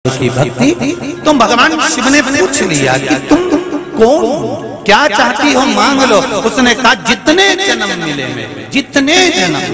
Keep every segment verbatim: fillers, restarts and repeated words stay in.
की भक्ति। तो भगवान शिव ने पूछ लिया कि तुम कौन, क्या चाहती हो मांग लो। उसने कहा जितने जन्म मिले मेरे, जितने जन्म,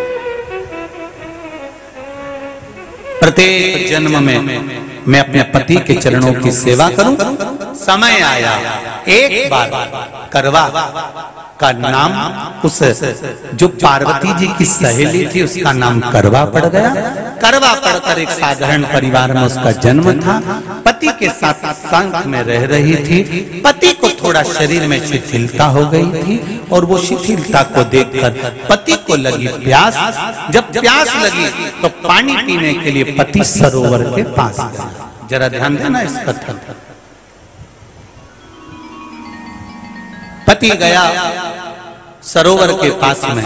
प्रत्येक जन्म में मैं अपने पति के चरणों की सेवा करूं। समय आया एक बार करवा का नाम, उस जो पार्वती जी की सहेली थी उसका नाम करवा पड़ गया। करवा पड़कर एक साधारण परिवार में उसका जन्म था। पति के साथ संग में रह रही थी। पति को थोड़ा शरीर में शिथिलता हो गई थी और वो शिथिलता को देखकर पति को लगी प्यास। जब प्यास लगी तो पानी पीने के लिए पति सरोवर के पास गया। जरा ध्यान देना इस कथन। पति गया सरोवर के पास में।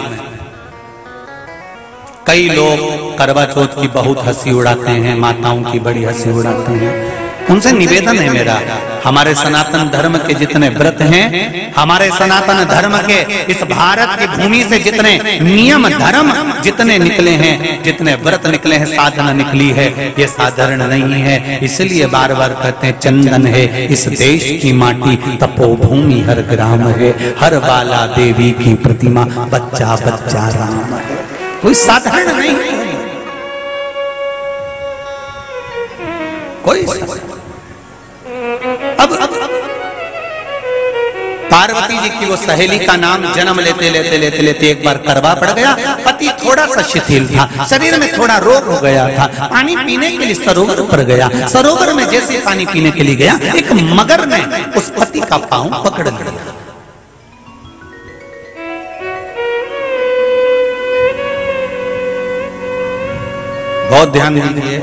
कई लोग करवा चौथ की बहुत हंसी उड़ाते हैं, माताओं की बड़ी हंसी उड़ाते हैं। उनसे निवेदन है मेरा, हमारे सनातन धर्म के जितने व्रत हैं, हमारे सनातन धर्म के इस भारत की भूमि से जितने नियम धर्म जितने निकले हैं, जितने व्रत निकले हैं, साधना निकली है, ये साधारण नहीं है। इसलिए बार बार कहते हैं चंदन है इस देश की माटी, तपोभूमि हर ग्राम है, हर बाला देवी की प्रतिमा, बच्चा बच्चा राम है। कोई साधारण नहीं है, कोई साधारण। अब पार्वती जी की वो सहेली का नाम जन्म लेते लेते लेते लेते एक बार करवा पड़ गया। पति थोड़ा सा शिथिल था, शरीर में थोड़ा रोग हो गया था। पानी पीने के लिए सरोवर पर गया। सरोवर में जैसे पानी पीने के लिए गया, एक मगर ने उस पति का पांव पकड़ लिया। बहुत ध्यान दीजिए,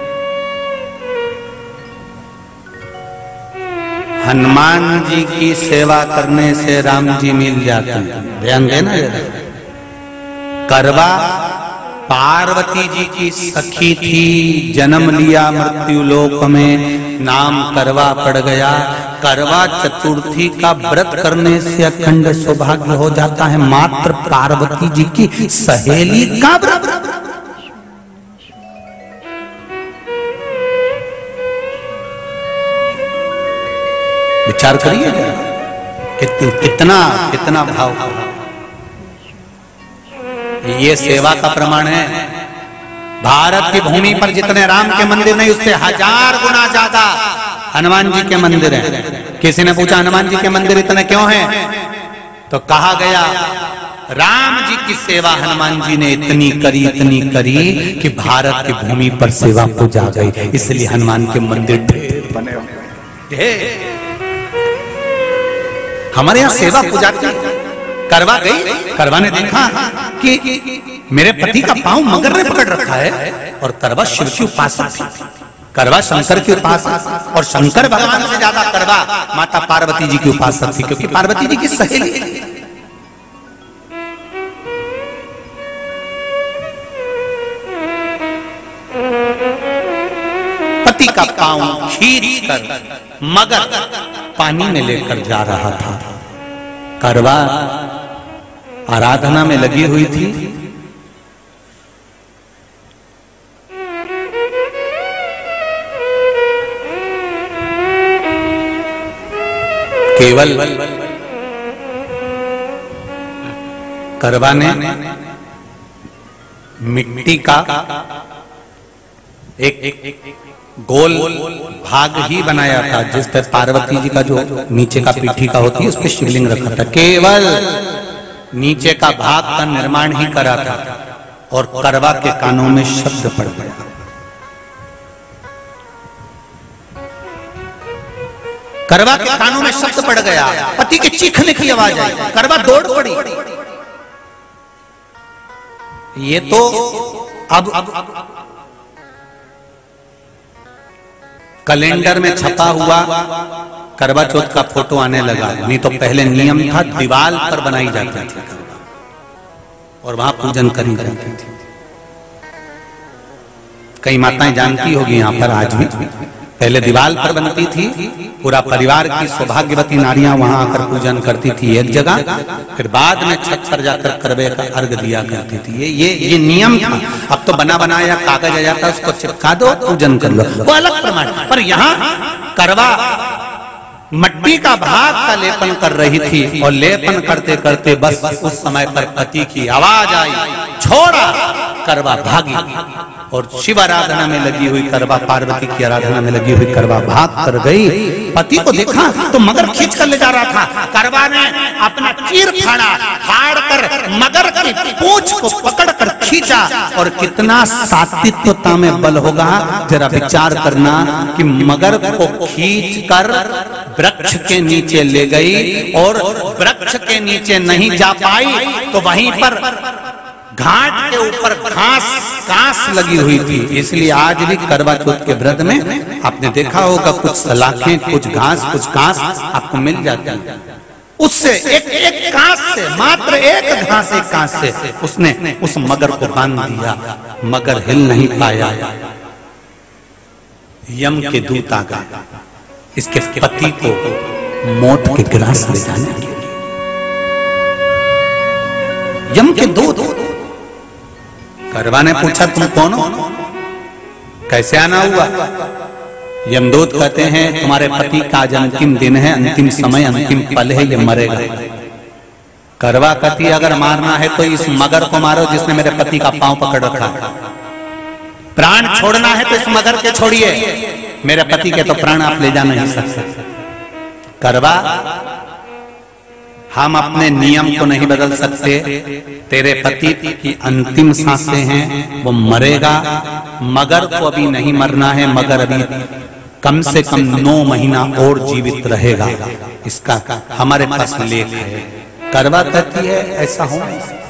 हनुमान जी की सेवा करने से राम जी मिल जाते हैं। ध्यान देना जरा। करवा पार्वती जी की सखी थी, जन्म लिया मृत्यु लोक में, नाम करवा पड़ गया। करवा चतुर्थी का व्रत करने से अखंड सौभाग्य हो जाता है। मात्र पार्वती जी की सहेली का व्रत। विचार करिए कि कितना कितना भाव। ये सेवा का प्रमाण है। भारत की भूमि पर जितने राम के मंदिर नहीं, उससे हजार गुना ज्यादा हनुमान जी के मंदिर हैं। किसी ने पूछा हनुमान जी के मंदिर इतने क्यों हैं, तो कहा गया राम जी की सेवा हनुमान जी ने इतनी करी इतनी करी कि भारत की भूमि पर सेवा पूजा गई। इसलिए हनुमान के मंदिर ढेर बने हुए। हमारे यहाँ सेवा पूजाती। करवा गई, करवा ने देखा कि मेरे पति का पांव मगर ने पकड़ रखा है, और करवा शिव की उपासक थी। करवा शंकर की उपासक, और शंकर भगवान से ज्यादा करवा माता पार्वती जी की उपासक थी, क्योंकि पार्वती जी की सहेली थी। पति का पांव खींच कर मगर पानी में लेकर जा रहा था। करवा आराधना में लगी हुई थी। केवल करवा ने मिट्टी का एक, एक, एक गोल भाग ही बनाया था, जिस पर पार्वती जी का जो नीचे का पीठी का होती है उस पर शिवलिंग रखा था। केवल नीचे का भाग का निर्माण ही करा था, और करवा के कानों में शब्द पड़ गया। करवा के कानों में शब्द पड़ गया, पति के चीखने की आवाज आई। करवा दौड़ पड़ी। ये तो अब, अब कैलेंडर में छपा हुआ करवा चौथ का फोटो आने लगा। नहीं तो पहले नियम था, दीवार पर बनाई जाती थी और वहां पूजन करी जाती थी। कई माताएं जानती होगी यहाँ पर, आज भी पहले दीवार पर बनती थी, पूरा परिवार की सौभाग्यवती नारियां वहां आकर पूजन करती थी एक जगह, फिर बाद में छत पर जाकर करवे का अर्घ दिया करती थी। ये ये ये नियम था। अब तो बना बनाया कागज आ जाता है, उसको चिपका दो, पूजन कर लो, वो अलग प्रमाण। पर यहाँ करवा मट्टी का भाग का लेपन कर रही थी और लेपन करते करते बस उस समय पर पति की आवाज आई, छोड़ा, करवा भागी। और शिव आराधना में लगी हुई करवा, पार्वती की आराधना में लगी हुई करवा भाग कर गई। पति को देखा तो मगर खींच कर ले जा रहा था। करवा ने अपना चीर फाड़ा, फाड़ कर मगर की पूंछ को पकड़ कर खींचा। और कितना सात्विकता में बल होगा, जरा विचार करना कि मगर को खींच कर वृक्ष के नीचे ले गई और वृक्ष के नीचे नहीं जा पाई तो वहीं पर घाट के ऊपर घास घास लगी हुई थी। इसलिए आज भी करवा चौथ के व्रत में आपने देखा होगा कुछ सलाखें, कुछ घास, कुछ घास आपको मिल जाती है। उससे एक एक घास से, मात्र एक घास, एक घास से उसने उस मगर को बांध दिया। मगर हिल नहीं पाया। यम के दूत आ गए इसके पति को मौत के ग्रास ले जाने के लिए। यम के दूत। करवा ने पूछा तुम कौन हो, कैसे आना हुआ? यमदूत कहते हैं तुम्हारे पति का आज अंतिम दिन है, अंतिम समय, अंतिम पल है, ये मरेगा। करवा कहती अगर मारना है तो इस मगर को मारो जिसने मेरे पति का पांव पकड़ रखा है। प्राण छोड़ना है तो इस मगर के छोड़िए, मेरे पति के तो प्राण आप ले जा नहीं सकते। करवा, हम अपने नियम को नहीं बदल सकते। तेरे पति की अंतिम सांसें हैं, वो मरेगा। मगर को अभी नहीं मरना है, मगर अभी कम से कम नौ महीना और जीवित रहेगा। इसका हमारे पास लेख है। करवा कहती है ऐसा हो नहीं सकता।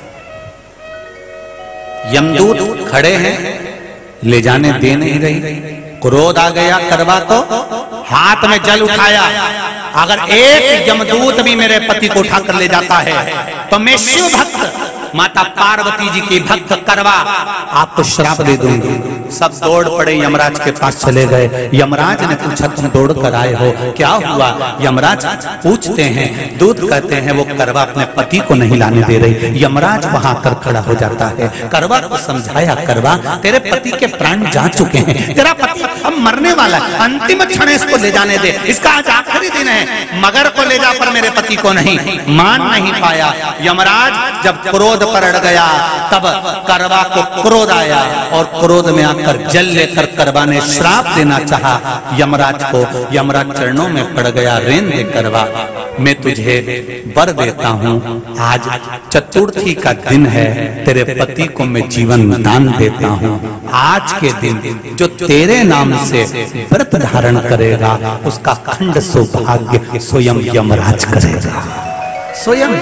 यमदूत खड़े हैं, ले जाने दे नहीं रही। क्रोध आ गया करवा को, हाथ में जल उठाया। अगर एक यमदूत भी मेरे पति को उठाकर ले जाता है तो मैं शिव भक्त माता पार्वती जी की भक्त करवा आपको श्राप दे दूंगी। सब दौड़ पड़े, यमराज के पास चले गए। यमराज ने पूछा तुम दौड़ कर आए हो, क्या हुआ? यमराज पूछते हैं, दूत कहते हैं वो करवा अपने पति को नहीं लाने दे रही। यमराज वहां कर खड़ा हो जाता है। करवा को समझाया, करवा तेरे पति के प्राण जा चुके हैं, तेरा पति अब मरने वाला है, अंतिम क्षण इसको ले जाने दे, इसका आज आखिरी दिन है। मगर को ले जा पर मेरे पति को नहीं। मान नहीं पाया। यमराज जब क्रोध पर अड़ गया तब करवा को क्रोध आया और क्रोध में आकर जल लेकर करवा ने श्राप देना चाहा यमराज को। यमराज चरणों में पड़ गया, रेन दे करवा, मैं तुझे वर देता हूँ, आज चतुर्थी का दिन है, तेरे पति को मैं जीवन दान देता हूँ। आज के दिन जो तेरे नाम से व्रत धारण करेगा उसका खंड सौभाग्य स्वयं यमराज करेगा। स्वयं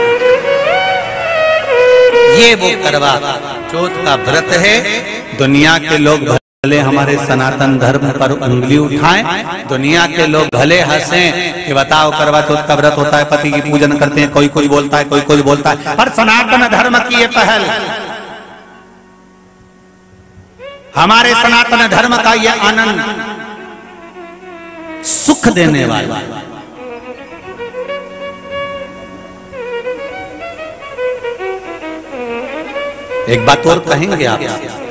ये वो करवा चौथ का व्रत है। दुनिया के लोग भले हमारे सनातन धर्म पर उंगली उठाएं, दुनिया के लोग भले हंसें कि बताओ करवा चौथ का व्रत होता है, पति की पूजन करते हैं, कोई कोई बोलता है, कोई कोई बोलता है, पर सनातन धर्म की ये पहल, हमारे सनातन धर्म का ये आनंद सुख देने वाला। एक बात और कहेंगे आप,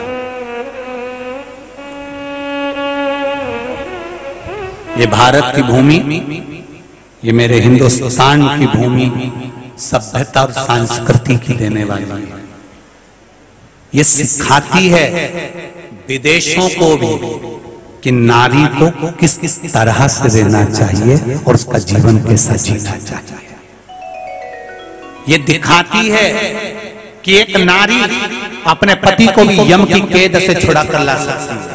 ये भारत की भूमि, ये मेरे हिंदुस्तान की भूमि सभ्यता और संस्कृति की देने वाली है। ये सिखाती है विदेशों को भी कि नारी को किस किस तरह से रहना चाहिए और उसका जीवन कैसा जीना चाहिए। ये दिखाती है कि एक नारी अपने पति को भी यम की कैद से छुड़ा कर ला सकती है।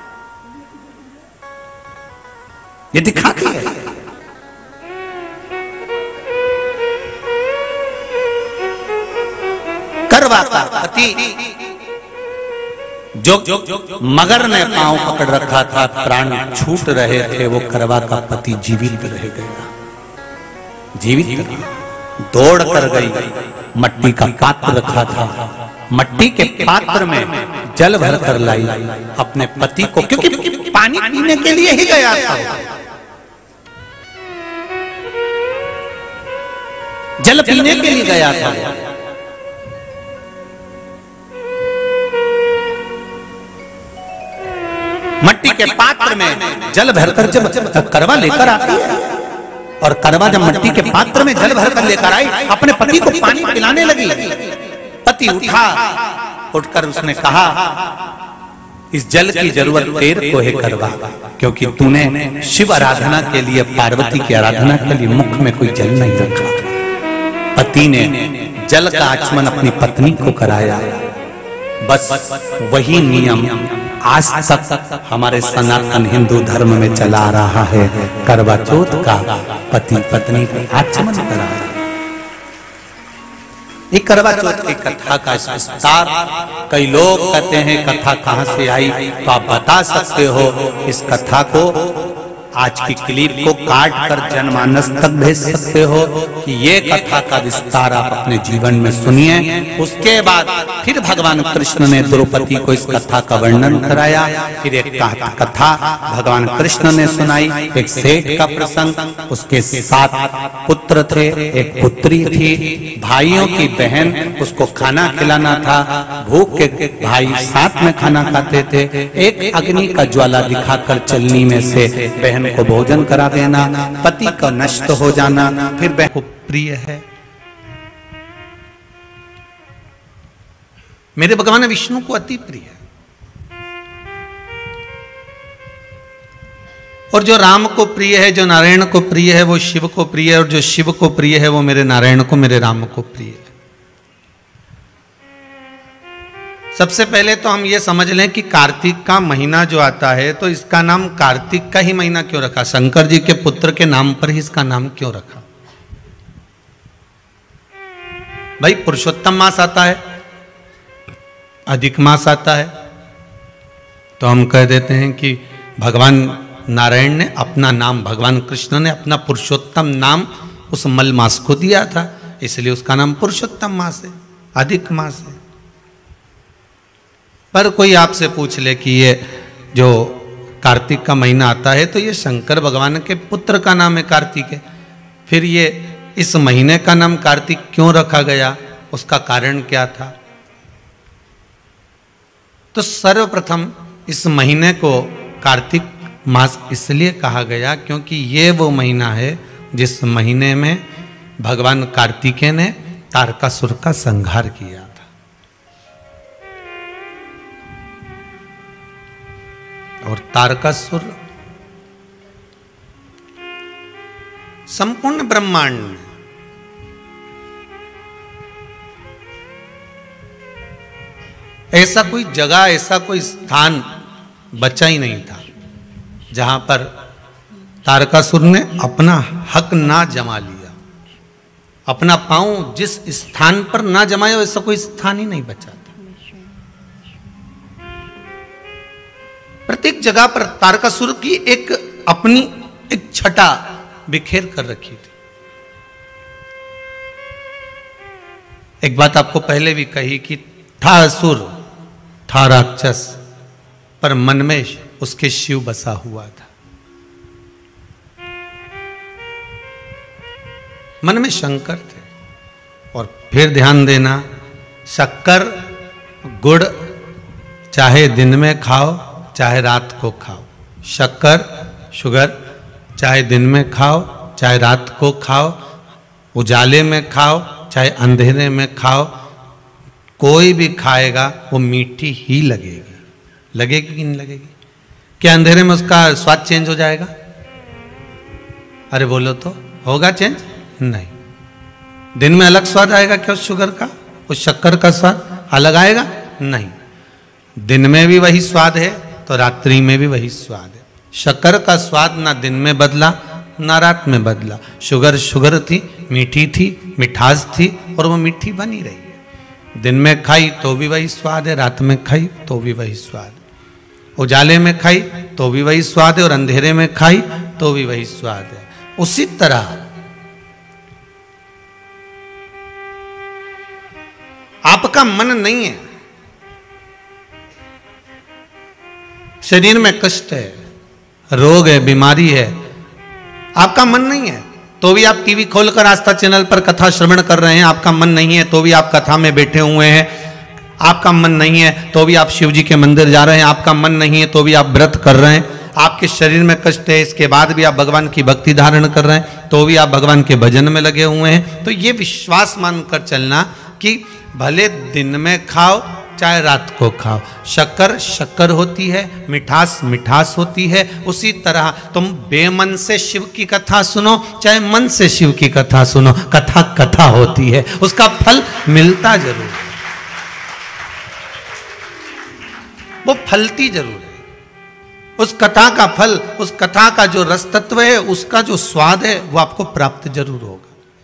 ये दिखाती है। करवा का पति जो मगर ने पांव पकड़ रखा था, प्राण छूट रहे थे, वो करवा का पति जीवित रह गया। जीवित रहा, दौड़ कर गई, मट्टी का पात्र रखा था, मट्टी के पात्र में जल भर कर लाई अपने पति को, क्योंकि पानी पीने के लिए ही गया था। जल पीने के लिए गया था। मट्टी के पात्र में जल भरकर जब करवा लेकर आती है, और करवा जब मट्टी के पात्र में जल भरकर लेकर आई, अपने पति को पानी पिलाने लगी। पति उठा, उठकर उसने कहा, इस जल की जरूरत तेरे को है करवा, क्योंकि तूने शिव आराधना के लिए, पार्वती की आराधना के लिए मुख में कोई जल नहीं रखा। पति ने जल का आचमन अपनी पत्नी को कराया। बस वही नियम आज तक हमारे सनातन हिंदू धर्म में चला आ रहा है। करवा चौथ का पति पत्नी को आचमन करा। ये करवा चौथ की कथा का विस्तार, कई लोग कहते हैं कथा कहां से आई, तो आप बता सकते हो। इस कथा को, आज की क्लिप को काट कर जनमानस तक भेज सकते हो कि ये कथा का विस्तार आप अपने जीवन में सुनिए। उसके बाद फिर भगवान कृष्ण ने द्रौपदी को इस कथा का वर्णन कराया। फिर एक कथा भगवान कृष्ण ने सुनाई, एक सेठ का प्रसंग। उसके सात पुत्र थे, एक पुत्री थी, भाइयों की बहन, उसको खाना खिलाना था। भूख के भाई साथ में खाना खाते थे। एक अग्नि का ज्वाला दिखाकर चलनी में से बहन को भोजन करा देना, पति का नष्ट हो जाना, फिर बहन को प्रिय है। मेरे भगवान विष्णु को अति प्रिय है, और जो राम को प्रिय है, जो नारायण को प्रिय है, वो शिव को प्रिय है, और जो शिव को प्रिय है, वो मेरे नारायण को, मेरे राम को प्रिय है। सबसे पहले तो हम ये समझ लें कि कार्तिक का महीना जो आता है, तो इसका नाम कार्तिक का ही महीना क्यों रखा? शंकर जी के पुत्र के नाम पर ही इसका नाम क्यों रखा? भाई पुरुषोत्तम मास आता है, अधिक मास आता है, तो हम कह देते हैं कि भगवान नारायण ने अपना नाम, भगवान कृष्ण ने अपना पुरुषोत्तम नाम उस मल मास को दिया था, इसलिए उसका नाम पुरुषोत्तम मास है, अधिक मास है। पर कोई आपसे पूछ ले कि ये जो कार्तिक का महीना आता है, तो ये शंकर भगवान के पुत्र का नाम है कार्तिक है, फिर ये इस महीने का नाम कार्तिक क्यों रखा गया? उसका कारण क्या था? तो सर्वप्रथम इस महीने को कार्तिक मास इसलिए कहा गया क्योंकि ये वो महीना है जिस महीने में भगवान कार्तिकेय ने तारकासुर का संहार किया था। और तारकासुर संपूर्ण ब्रह्मांड में ऐसा कोई जगह, ऐसा कोई स्थान बचा ही नहीं था जहां पर तारकासुर ने अपना हक ना जमा लिया, अपना पांव जिस स्थान पर ना जमाया वैसा कोई स्थान ही नहीं बचा था। प्रत्येक जगह पर तारकासुर की एक अपनी एक छटा बिखेर कर रखी थी। एक बात आपको पहले भी कही कि था असुर, था राक्षस, पर मन में उसके शिव बसा हुआ था। मन में शंकर थे। और फिर ध्यान देना, शक्कर गुड़ चाहे दिन में खाओ चाहे रात को खाओ, शक्कर शुगर चाहे दिन में खाओ चाहे रात को खाओ, उजाले में खाओ चाहे अंधेरे में खाओ, कोई भी खाएगा वो मीठी ही लगेगी। लगेगी कि नहीं लगेगी? क्या अंधेरे में उसका स्वाद चेंज हो जाएगा? अरे बोलो तो, होगा चेंज? नहीं। दिन में अलग स्वाद आएगा क्या उस शुगर का, उस शक्कर का स्वाद अलग आएगा? नहीं। दिन में भी वही स्वाद है तो रात्रि में भी वही स्वाद है। शक्कर का स्वाद ना दिन में बदला ना रात में बदला। शुगर शुगर थी, मीठी थी, मिठास थी, और वो मीठी बनी रही है। दिन में खाई तो भी वही स्वाद है, रात में खाई तो भी वही स्वाद है, उजाले में खाई तो भी वही स्वाद है, और अंधेरे में खाई तो भी वही स्वाद है। उसी तरह आपका मन नहीं है, शरीर में कष्ट है, रोग है, बीमारी है, आपका मन नहीं है, तो भी आप टीवी खोलकर आस्था चैनल पर कथा श्रवण कर रहे हैं, आपका मन नहीं है तो भी आप कथा में बैठे हुए हैं, आपका मन नहीं है तो भी आप शिव जी के मंदिर जा रहे हैं, आपका मन नहीं है तो भी आप व्रत कर रहे हैं, आपके शरीर में कष्ट है इसके बाद भी आप भगवान की भक्ति धारण कर रहे हैं, तो भी आप भगवान के भजन में लगे हुए हैं। तो ये विश्वास मानकर चलना कि भले दिन में खाओ चाहे रात को खाओ, शक्कर शक्कर होती है, मिठास मिठास होती है। उसी तरह तुम बेमन से शिव की कथा सुनो चाहे मन से शिव की कथा सुनो, कथा कथा होती है, उसका फल मिलता जरूर है, वो फलती जरूर है। उस कथा का फल, उस कथा का जो रस तत्व है, उसका जो स्वाद है वो आपको प्राप्त जरूर होगा।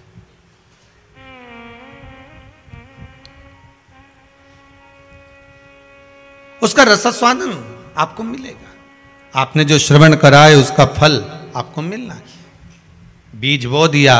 उसका रसास्वादन आपको मिलेगा। आपने जो श्रवण करा है उसका फल आपको मिलना है। बीज बो दिया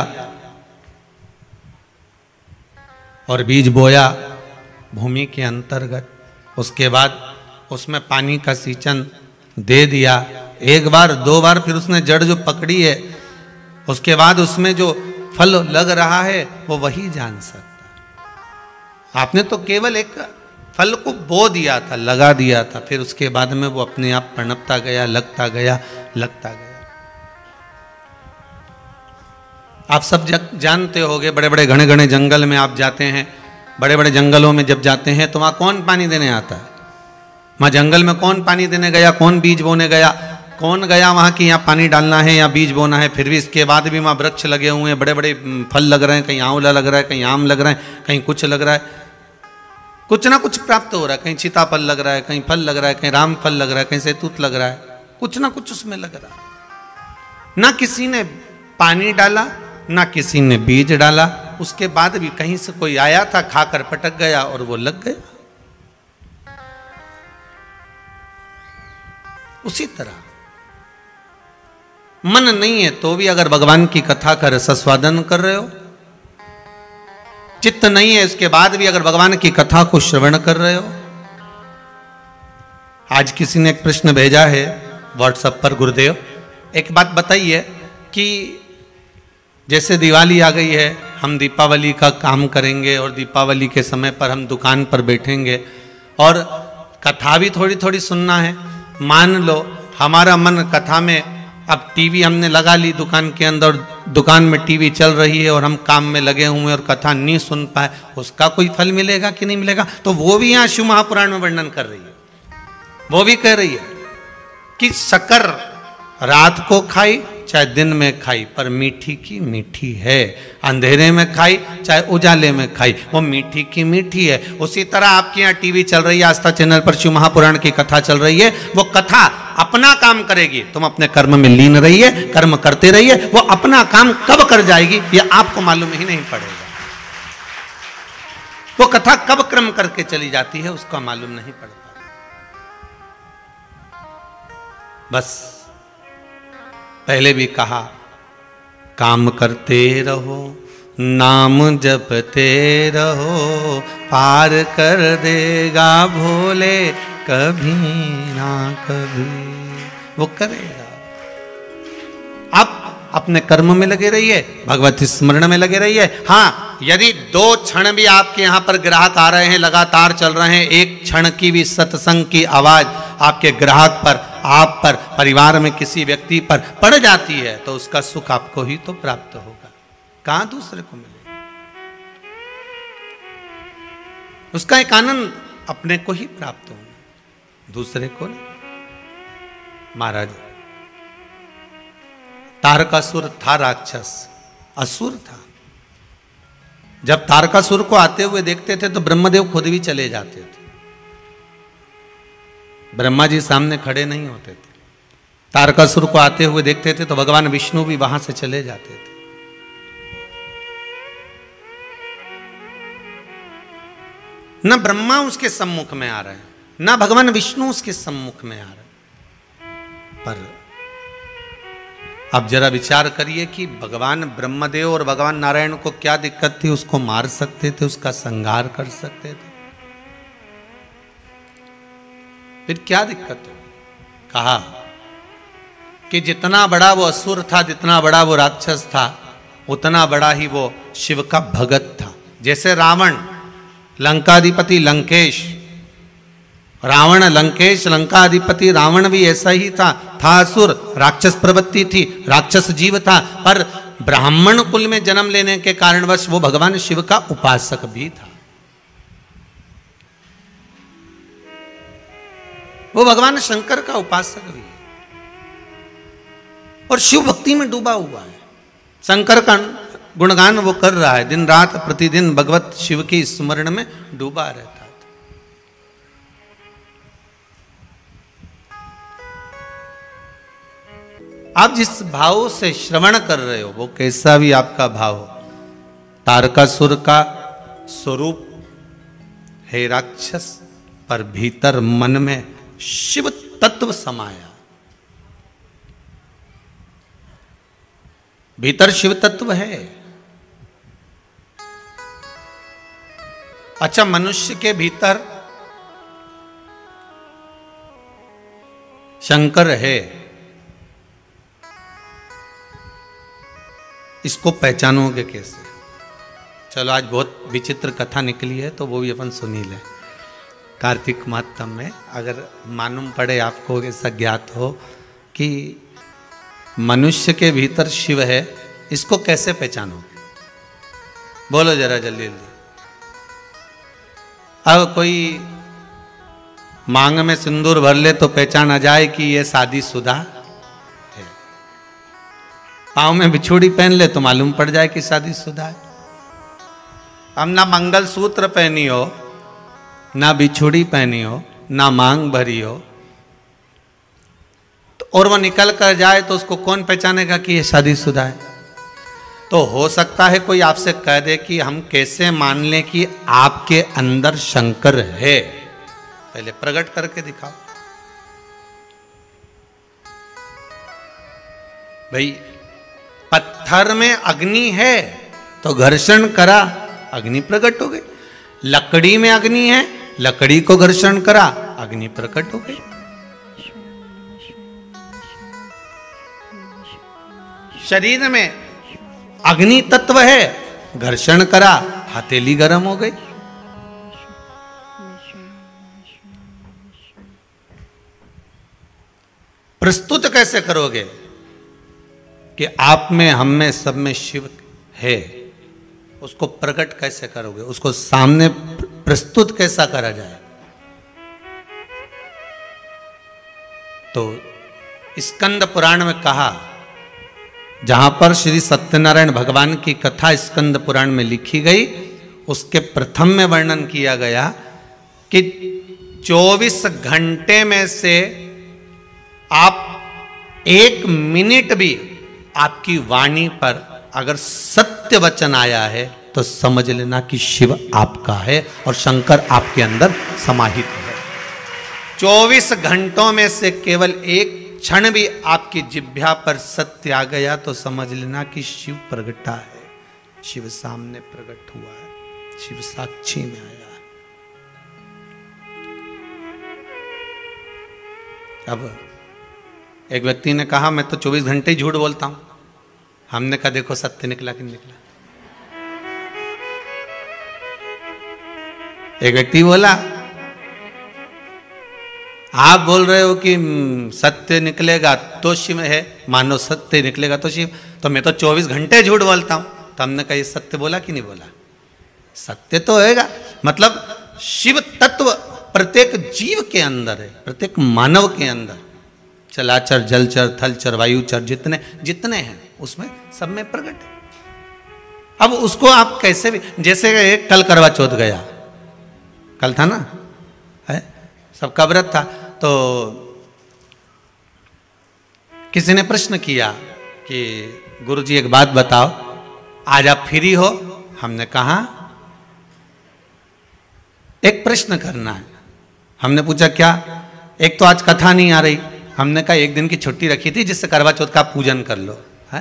और बीज बोया भूमि के अंतर्गत, उसके बाद उसमें पानी का सिंचन दे दिया एक बार दो बार, फिर उसने जड़ जो पकड़ी है उसके बाद उसमें जो फल लग रहा है वो वही जान सकता। आपने तो केवल एक फल को बो दिया था, लगा दिया था, फिर उसके बाद में वो अपने आप पनपता गया, लगता गया, लगता गया। आप सब जानते होंगे, बड़े बड़े घने घने जंगल में आप जाते हैं, बड़े बड़े जंगलों में जब जाते हैं तो वहां कौन पानी देने आता है? वहां जंगल में कौन पानी देने गया, कौन बीज बोने गया, कौन गया वहां कि यहाँ पानी डालना है या बीज बोना है? फिर भी इसके बाद भी वहां वृक्ष लगे हुए हैं, बड़े बड़े फल लग रहे हैं, कहीं आंवला लग रहा है, कहीं आम लग रहा है, कहीं कुछ लग रहा है, कुछ ना कुछ प्राप्त हो रहा है, कहीं सीताफल लग रहा है, कहीं फल लग रहा है, कहीं राम फल लग रहा है, कहीं सैतूत लग रहा है, कुछ ना कुछ उसमें लग रहा है। ना किसी ने पानी डाला ना किसी ने बीज डाला, उसके बाद भी कहीं से कोई आया था, खाकर पटक गया और वो लग गया। उसी तरह मन नहीं है तो भी अगर भगवान की कथा का रसास्वादन कर रहे हो, चित्त नहीं है इसके बाद भी अगर भगवान की कथा को श्रवण कर रहे हो। आज किसी ने एक प्रश्न भेजा है व्हाट्सएप पर, गुरुदेव एक बात बताइए कि जैसे दिवाली आ गई है, हम दीपावली का काम करेंगे और दीपावली के समय पर हम दुकान पर बैठेंगे और कथा भी थोड़ी थोड़ी सुनना है। मान लो हमारा मन कथा में, अब टीवी हमने लगा ली दुकान के अंदर, दुकान में टीवी चल रही है और हम काम में लगे हुए हैं और कथा नहीं सुन पाए, उसका कोई फल मिलेगा कि नहीं मिलेगा? तो वो भी यहाँ शिव महापुराण में वर्णन कर रही है, वो भी कह रही है कि शक्कर रात को खाई चाहे दिन में खाई पर मीठी की मीठी है, अंधेरे में खाई चाहे उजाले में खाई वो मीठी की मीठी है। उसी तरह आपके यहाँ टीवी चल रही है, आस्था चैनल पर शिव महापुराण की कथा चल रही है, वो कथा अपना काम करेगी, तुम अपने कर्म में लीन रहिए, कर्म करते रहिए, वो अपना काम कब कर जाएगी ये आपको मालूम ही नहीं पड़ेगा। वो कथा कब क्रम करके चली जाती है उसका मालूम नहीं पड़ता। बस पहले भी कहा, काम करते रहो, नाम जपते रहो, पार कर देगा भोले कभी ना कभी, वो करेगा। आप अपने कर्म में लगे रहिए, भगवत स्मरण में लगे रहिए। हाँ, यदि दो क्षण भी आपके यहाँ पर ग्राहक आ रहे हैं, लगातार चल रहे हैं, एक क्षण की भी सत्संग की आवाज आपके ग्राहक पर, आप पर, परिवार में किसी व्यक्ति पर पड़ जाती है तो उसका सुख आपको ही तो प्राप्त होगा, कहां दूसरे को मिलेगा। उसका एक आनंद अपने को ही प्राप्त होगा, दूसरे को नहीं। महाराज तारकासुर था राक्षस, असुर था। जब तारकासुर को आते हुए देखते थे तो ब्रह्मदेव खुद भी चले जाते थे, ब्रह्मा जी सामने खड़े नहीं होते थे। तारकासुर को आते हुए देखते थे तो भगवान विष्णु भी वहां से चले जाते थे। न ब्रह्मा उसके सम्मुख में आ रहे हैं, न भगवान विष्णु उसके सम्मुख में आ रहे हैं। पर अब जरा विचार करिए कि भगवान ब्रह्मदेव और भगवान नारायण को क्या दिक्कत थी? उसको मार सकते थे, उसका संहार कर सकते थे, फिर क्या दिक्कत है? कहा कि जितना बड़ा वो असुर था, जितना बड़ा वो राक्षस था, उतना बड़ा ही वो शिव का भगत था। जैसे रावण लंकाधिपति लंकेश, रावण लंकेश लंकाधिपति रावण भी ऐसा ही था, था असुर, राक्षस प्रवृत्ति थी, राक्षस जीव था, पर ब्राह्मण कुल में जन्म लेने के कारणवश वो भगवान शिव का उपासक भी था। वो भगवान शंकर का उपासक भी है और शिव भक्ति में डूबा हुआ है। शंकर का गुणगान वो कर रहा है, दिन रात प्रतिदिन भगवत शिव की स्मरण में डूबा रहता था। आप जिस भाव से श्रवण कर रहे हो वो कैसा भी आपका भाव हो, तारकासुर का स्वरूप है राक्षस, पर भीतर मन में शिव तत्व समाया, भीतर शिव तत्व है। अच्छा, मनुष्य के भीतर शंकर है, इसको पहचानोगे कैसे? चलो आज बहुत विचित्र कथा निकली है तो वो भी अपन सुनी लें। कार्तिक मातम में अगर मालूम पड़े आपको, ऐसा ज्ञात हो कि मनुष्य के भीतर शिव है, इसको कैसे पहचानोगे? बोलो जरा जल्दी जल्दी। अब कोई मांग में सिंदूर भर ले तो पहचान आ जाए कि ये शादीशुदा है, पाँव में बिछुड़ी पहन ले तो मालूम पड़ जाए कि शादीशुदा है। हम ना मंगल सूत्र पहनी हो, ना बिछुड़ी पहनी हो, ना मांग भरी हो, तो और वो निकल कर जाए तो उसको कौन पहचानेगा कि ये शादीशुदा है? तो हो सकता है कोई आपसे कह दे कि हम कैसे मान लें कि आपके अंदर शंकर है? पहले प्रकट करके दिखाओ। भाई पत्थर में अग्नि है तो घर्षण करा, अग्नि प्रकट हो गई। लकड़ी में अग्नि है, लकड़ी को घर्षण करा, अग्नि प्रकट हो गई। शरीर में अग्नि तत्व है, घर्षण करा, हथेली गर्म हो गई। प्रस्तुत कैसे करोगे कि आप में, हम में, सब में शिव है? उसको प्रकट कैसे करोगे? उसको सामने प्रस्तुत कैसा करा जाए? तो स्कंद पुराण में कहा, जहां पर श्री सत्यनारायण भगवान की कथा स्कंद पुराण में लिखी गई, उसके प्रथम में वर्णन किया गया कि चौबीस घंटे में से आप एक मिनट भी आपकी वाणी पर अगर सत्य वचन आया है तो समझ लेना कि शिव आपका है और शंकर आपके अंदर समाहित है। चौबीस घंटों में से केवल एक क्षण भी आपकी जिह्वा पर सत्य आ गया तो समझ लेना कि शिव प्रगटा है, शिव सामने प्रकट हुआ है, शिव साक्षी में आया है। अब एक व्यक्ति ने कहा मैं तो चौबीस घंटे ही झूठ बोलता हूं। हमने कहा देखो सत्य निकला कि नहीं निकला। एक व्यक्ति बोला आप बोल रहे हो कि सत्य निकलेगा तो शिव है, मानो सत्य निकलेगा तो शिव, तो मैं तो चौबीस घंटे झूठ बोलता हूं। तो हमने कहा ये सत्य बोला कि नहीं बोला? सत्य तो होएगा, मतलब शिव तत्व प्रत्येक जीव के अंदर है, प्रत्येक मानव के अंदर, चलाचर, जलचर, थलचर, वायुचर, जितने जितने हैं उसमें सब में प्रकट है। अब उसको आप कैसे भी, जैसे कल करवा चौथ गया, कल था ना, है सबका व्रत था, तो किसी ने प्रश्न किया कि गुरुजी एक बात बताओ, आज आप फ्री हो? हमने कहा एक प्रश्न करना है। हमने पूछा क्या? एक तो आज कथा नहीं आ रही, हमने कहा एक दिन की छुट्टी रखी थी जिससे करवा चौथ का पूजन कर लो, है?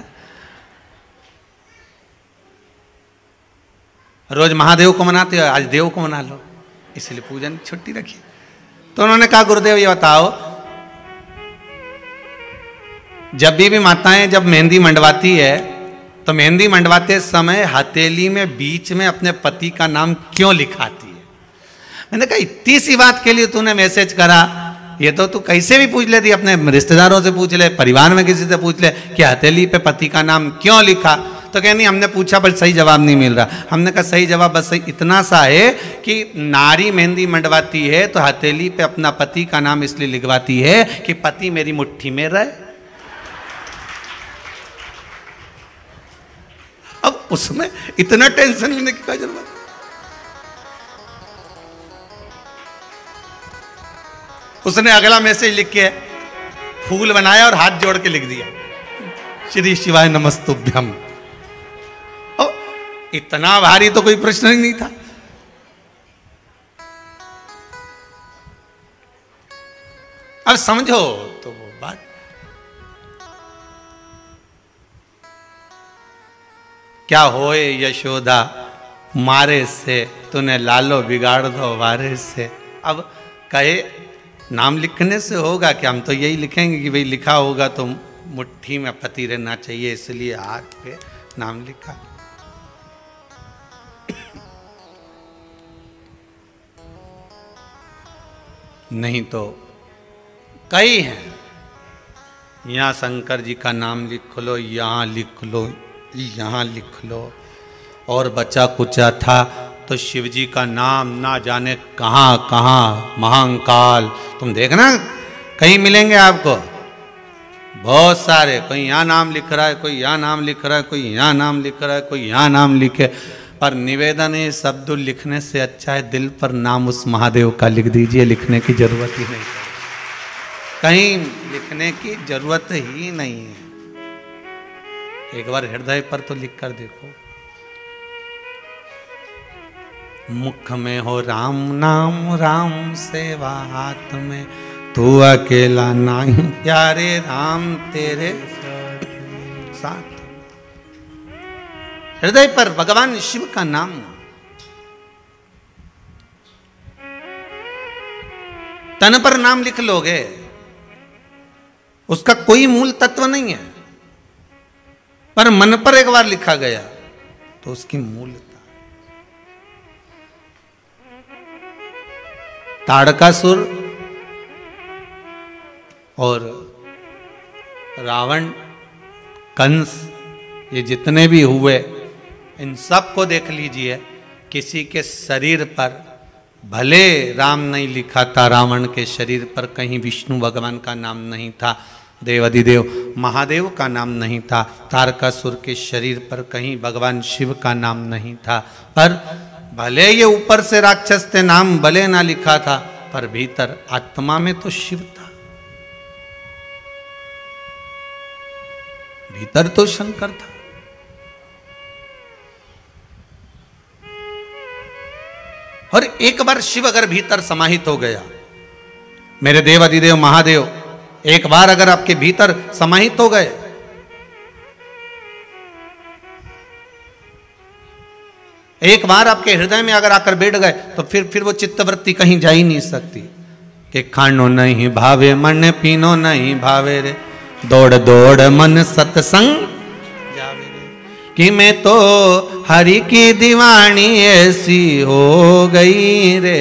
रोज महादेव को मनाते हो, आज देव को मना लो, इसलिए पूजन छुट्टी रखी। तो उन्होंने कहा गुरुदेव ये बताओ, जब भी भी माताएं जब मेहंदी मंडवाती है तो मेहंदी मंडवाते समय हथेली में बीच में अपने पति का नाम क्यों लिखाती है? मैंने कहा इतनी सी बात के लिए तूने मैसेज करा, ये तो तू कैसे भी पूछ लेती, अपने रिश्तेदारों से पूछ ले, परिवार में किसी से पूछ ले कि हथेली पे पति का नाम क्यों लिखा। तो कह नहीं हमने पूछा पर सही जवाब नहीं मिल रहा। हमने कहा सही जवाब बस इतना सा है कि नारी मेहंदी मंडवाती है तो हथेली पे अपना पति का नाम इसलिए लिखवाती है कि पति मेरी मुट्ठी में रहे। अब उसमें इतना टेंशन लेने की क्या जरूरत? उसने अगला मैसेज लिख के फूल बनाया और हाथ जोड़ के लिख दिया श्री शिवाय नमस्तुभ्यम। ओ, इतना भारी तो कोई प्रश्न ही नहीं था। अब समझो तो वो बात। क्या होए यशोदा मारे से, तूने लालो बिगाड़ दो वारे से। अब कहे नाम लिखने से होगा कि हम तो यही लिखेंगे कि भाई लिखा होगा तो मुट्ठी में पति रहना चाहिए, इसलिए हाथ पे नाम लिखा। नहीं तो कई हैं, यहाँ शंकर जी का नाम लिख लो, यहाँ लिख लो, यहाँ लिख लो। और बचा कुचा था तो शिव जी का नाम ना जाने कहाँ कहाँ महाकाल। तुम देखना कहीं मिलेंगे आपको बहुत सारे, कोई यहाँ नाम लिख रहा है, कोई यहाँ नाम लिख रहा है, कोई यहाँ नाम लिख रहा है, कोई यहाँ नाम लिखे। पर निवेदन है शब्द लिखने से अच्छा है दिल पर नाम उस महादेव का लिख दीजिए, लिखने की जरूरत ही नहीं, कहीं लिखने की जरूरत ही नहीं है। एक बार हृदय पर तो लिख कर देखो। मुख में हो राम नाम, राम सेवा हाथ में, तू अकेला नहीं प्यारे राम तेरे साथ। हृदय पर भगवान शिव का नाम, तन पर नाम लिख लोगे, उसका कोई मूल तत्व नहीं है, पर मन पर एक बार लिखा गया तो उसकी मूलता। ताड़कासुर और रावण, कंस, ये जितने भी हुए इन सब को देख लीजिए, किसी के शरीर पर भले राम नहीं लिखा था, रावण के शरीर पर कहीं विष्णु भगवान का नाम नहीं था, देवाधिदेव महादेव का नाम नहीं था, तारकासुर के शरीर पर कहीं भगवान शिव का नाम नहीं था। पर भले ये ऊपर से राक्षस थे, नाम भले ना लिखा था, पर भीतर आत्मा में तो शिव था, भीतर तो शंकर था। और एक बार शिव अगर भीतर समाहित हो गया, मेरे देव अधिदेव महादेव एक बार अगर आपके भीतर समाहित हो गए, एक बार आपके हृदय में अगर आकर बैठ गए, तो फिर फिर वो चित्तवृत्ति कहीं जा ही नहीं सकती कि खानो नहीं भावे मन, पीनो नहीं भावे रे, दौड़ दौड़ मन सत्संग जावे रे, कि मैं तो हरि की दीवानी ऐसी हो गई रे,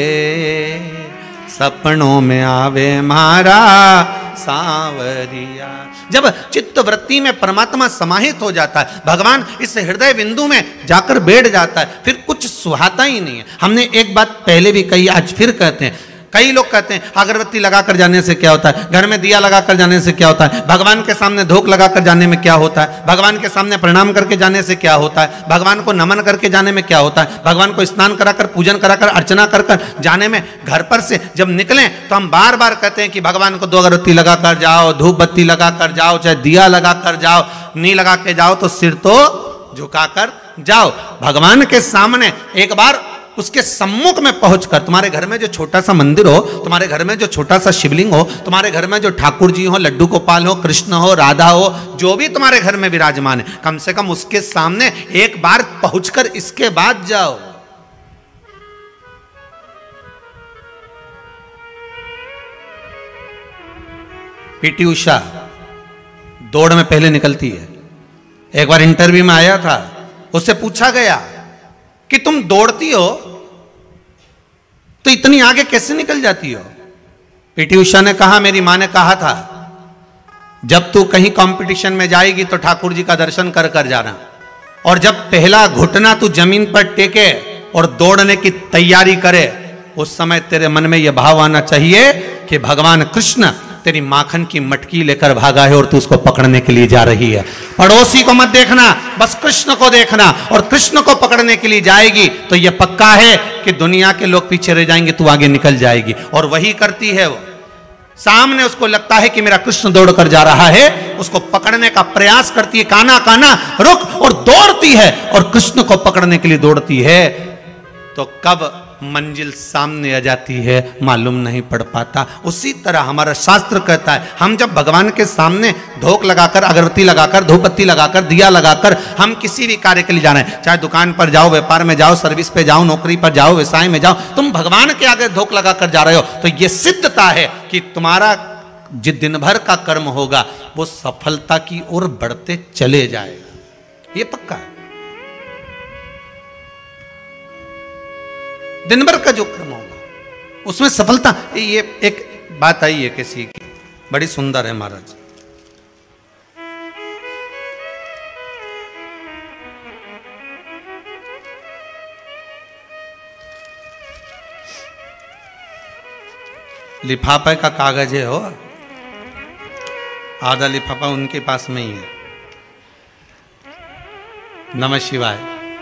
सपनों में आवे मारा सांवरिया। जब चित्त वृत्ति में परमात्मा समाहित हो जाता है, भगवान इस हृदय बिंदु में जाकर बैठ जाता है, फिर कुछ सुहाता ही नहीं है। हमने एक बात पहले भी कही, आज फिर कहते हैं। कई लोग कहते हैं अगरबत्ती लगाकर जाने से क्या होता है, घर में दिया लगाकर जाने से क्या होता है, भगवान के सामने धूप लगाकर जाने में क्या होता है, भगवान के सामने प्रणाम करके जाने से क्या होता है, भगवान को नमन करके जाने में क्या होता है, भगवान को स्नान कराकर पूजन कराकर अर्चना कर कर जाने में। घर पर से जब निकलें तो हम बार बार कहते हैं कि भगवान को दो अगरबत्ती लगाकर जाओ, धूप बत्ती लगाकर जाओ, चाहे दिया लगाकर जाओ, नहीं लगा के जाओ तो सिर तो झुकाकर जाओ। भगवान के सामने एक बार उसके सम्मुख में पहुंचकर, तुम्हारे घर में जो छोटा सा मंदिर हो, तुम्हारे घर में जो छोटा सा शिवलिंग हो, तुम्हारे घर में जो ठाकुर जी हो, लड्डू गोपाल हो, कृष्ण हो, राधा हो, जो भी तुम्हारे घर में विराजमान है, कम से कम उसके सामने एक बार पहुंचकर इसके बाद जाओ। पीटी उषा दौड़ में पहले निकलती है, एक बार इंटरव्यू में आया था, उससे पूछा गया कि तुम दौड़ती हो तो इतनी आगे कैसे निकल जाती हो? पीटी उषा ने कहा, मेरी मां ने कहा था जब तू कहीं कंपटीशन में जाएगी तो ठाकुर जी का दर्शन कर कर जाना, और जब पहला घुटना तू जमीन पर टेके और दौड़ने की तैयारी करे, उस समय तेरे मन में यह भाव आना चाहिए कि भगवान कृष्ण तेरी माखन की मटकी लेकर भागा है और तू उसको पकड़ने के लिए जा रही है। पड़ोसी को मत देखना, बस कृष्ण को देखना, और कृष्ण को पकड़ने के लिए जाएगी तो यह पक्का है कि दुनिया के लोग पीछे रह जाएंगे, तू आगे निकल जाएगी। और वही करती है वो। सामने उसको लगता है कि मेरा कृष्ण दौड़ कर जा रहा है, उसको पकड़ने का प्रयास करती है, काना काना रुक, और दौड़ती है और कृष्ण को पकड़ने के लिए दौड़ती है। तो कब मंजिल सामने आ जाती है मालूम नहीं पड़ पाता। उसी तरह हमारा शास्त्र कहता है, हम जब भगवान के सामने धूप लगाकर, अगरबत्ती लगाकर, धूपबत्ती लगाकर, दिया लगाकर हम किसी भी कार्य के लिए जा रहे हैं, चाहे दुकान पर जाओ, व्यापार में जाओ, सर्विस पे जाओ, नौकरी पर जाओ, व्यवसाय में जाओ, तुम भगवान के आगे धूप लगाकर जा रहे हो, तो यह सिद्धता है कि तुम्हारा जिस दिन भर का कर्म होगा वो सफलता की ओर बढ़ते चले जाएगा। ये पक्का है। दिन भर का जो कर्म होगा उसमें सफलता। ये एक बात आई है किसी की, बड़ी सुंदर है महाराज। लिफाफे का कागज है हो, आधा लिफाफा उनके पास में ही है। नमः शिवाय।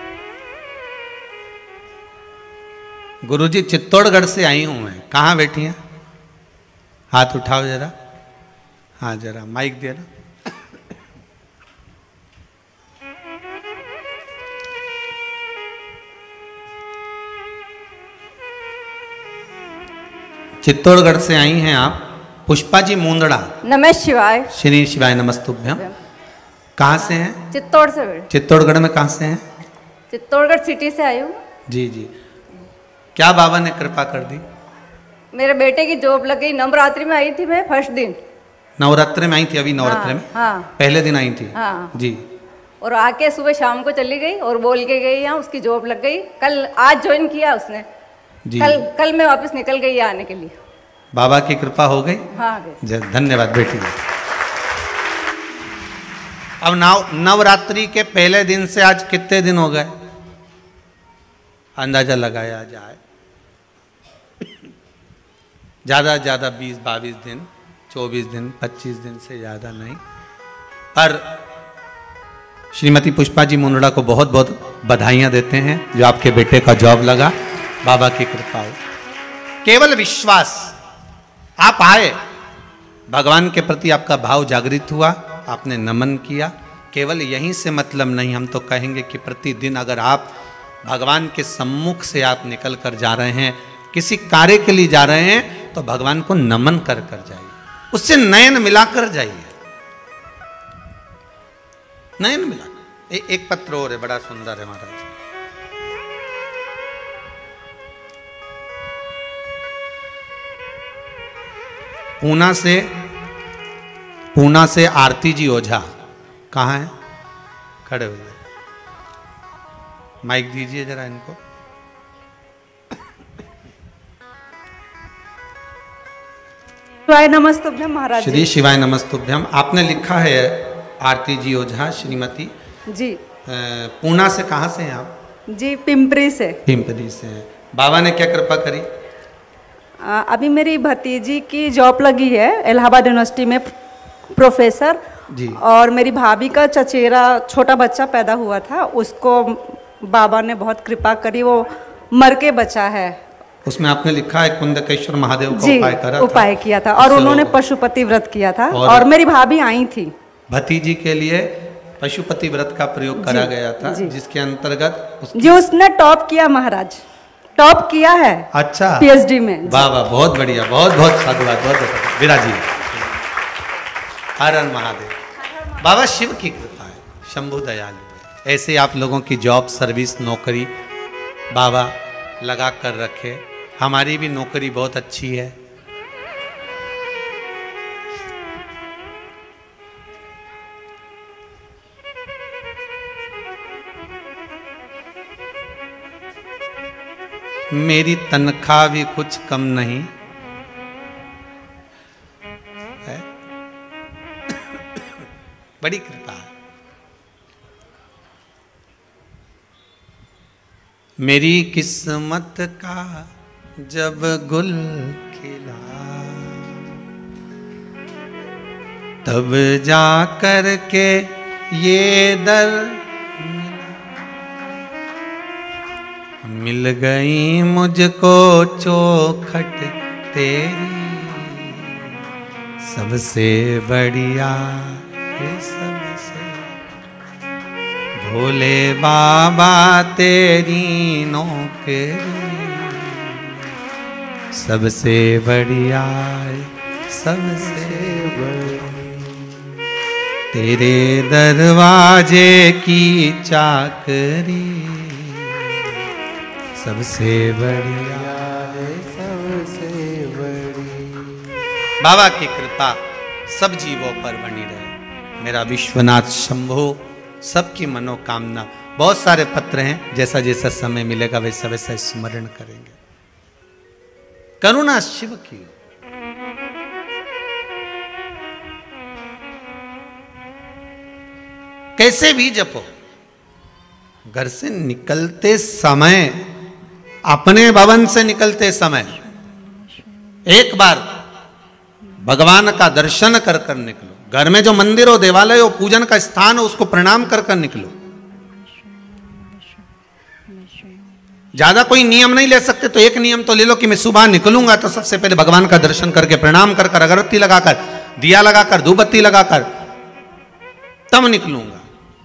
गुरुजी चित्तौड़गढ़ से आई हूं मैं। कहाँ बैठी हैं? हाथ उठाओ जरा। हाँ जरा माइक दे ना। चित्तौड़गढ़ से आई हैं आप, पुष्पा जी मुंदड़ा। नमः शिवाय। श्री शिवाय नमस्तुभ्यम। कहाँ से हैं? चित्तौड़ से। चित्तौड़गढ़ में कहाँ से हैं? चित्तौड़गढ़ सिटी से आई हूँ। जी जी। क्या बाबा ने कृपा कर दी? मेरे बेटे की जॉब लग गई। नवरात्रि में आई थी मैं, फर्स्ट दिन। नवरात्रि में आई थी? अभी नवरात्रि हाँ, में हाँ, पहले दिन आई थी हाँ, जी। और आके सुबह शाम को चली गई और बोल के गई यहाँ उसकी जॉब लग गई। कल आज ज्वाइन किया उसने जी। कल कल मैं वापस निकल गई आने के लिए। बाबा की कृपा हो गई हाँ। धन्यवाद बेटी। अब नव नवरात्रि के पहले दिन से आज कितने दिन हो गए? अंदाजा लगाया जाए ज्यादा ज्यादा बीस बाईस दिन, चौबीस दिन, पच्चीस दिन से ज्यादा नहीं। पर श्रीमती पुष्पा जी मुंदड़ा को बहुत बहुत बधाइयां देते हैं जो आपके बेटे का जॉब लगा। बाबा की कृपा हो। केवल विश्वास, आप आए, भगवान के प्रति आपका भाव जागृत हुआ, आपने नमन किया, केवल यहीं से मतलब नहीं। हम तो कहेंगे कि प्रतिदिन अगर आप भगवान के सम्मुख से आप निकल कर जा रहे हैं, किसी कार्य के लिए जा रहे हैं, तो भगवान को नमन कर कर जाइए, उससे नयन मिलाकर जाइए, नयन मिला। ए, एक पत्र और है, बड़ा सुंदर है महाराज। पूना से पूना से आरती जी ओझा। कहाँ है? खड़े हो जाए, माइक दीजिए जरा इनको। शिवाय नमस्तुभ्यम महाराज। श्री शिवाय नमस्तुभ्यम। आपने लिखा है आरती जी ओझा श्रीमती जी। पूना से। कहाँ से हैं आप? जी पिंपरी से। पिंपरी से हैं। बाबा ने क्या कृपा करी? आ, अभी मेरी भतीजी की जॉब लगी है इलाहाबाद यूनिवर्सिटी में, प्रोफेसर जी। और मेरी भाभी का चचेरा छोटा बच्चा पैदा हुआ था, उसको बाबा ने बहुत कृपा करी, वो मर के बचा है। उसमें आपने लिखा है कुंदकेश्वर महादेव का उपाय करा था। उपाय किया था और उन्होंने पशुपति व्रत किया था और, और मेरी भाभी आई थी। भतीजी के लिए पशुपति व्रत का प्रयोग करा गया था, जिसके अंतर्गत जी उसने टॉप किया महाराज, टॉप किया है। अच्छा, पीएचडी में। वाह वाह, बहुत बढ़िया, बहुत बहुत साधुवाद, बहुत बहुत विराजी। हर हर महादेव। बाबा शिव की कृपा है, शंभु दयालु। ऐसे आप लोगों की जॉब, सर्विस, नौकरी बाबा लगा कर रखे। हमारी भी नौकरी बहुत अच्छी है। मेरी तनख्वाह भी कुछ कम नहीं है। बड़ी कृपा है। मेरी किस्मत का जब गुल खिला तब जा कर के ये दर मिल गई मुझको चौखट तेरी, सबसे बढ़िया सबसे भोले बाबा तेरी नौकरी, सबसे बढ़िया सबसे बढ़िया तेरे दरवाजे की चाकरी, सबसे बढ़िया सबसे बड़ी। बाबा की कृपा सब जीवों पर बनी रहे। मेरा विश्वनाथ शंभो सबकी मनोकामना। बहुत सारे पत्र हैं, जैसा जैसा समय मिलेगा वैसा वैसा स्मरण करेंगे। करुणा शिव की। कैसे भी जपो, घर से निकलते समय, अपने भवन से निकलते समय एक बार भगवान का दर्शन कर कर निकलो। घर में जो मंदिर हो, देवालय हो, पूजन का स्थान हो, उसको प्रणाम कर कर निकलो। ज्यादा कोई नियम नहीं ले सकते तो एक नियम तो ले लो कि मैं सुबह निकलूंगा तो सबसे पहले भगवान का दर्शन करके प्रणाम कर कर अगरबत्ती लगाकर, दिया लगाकर, धूपबत्ती लगाकर तब निकलूंगा।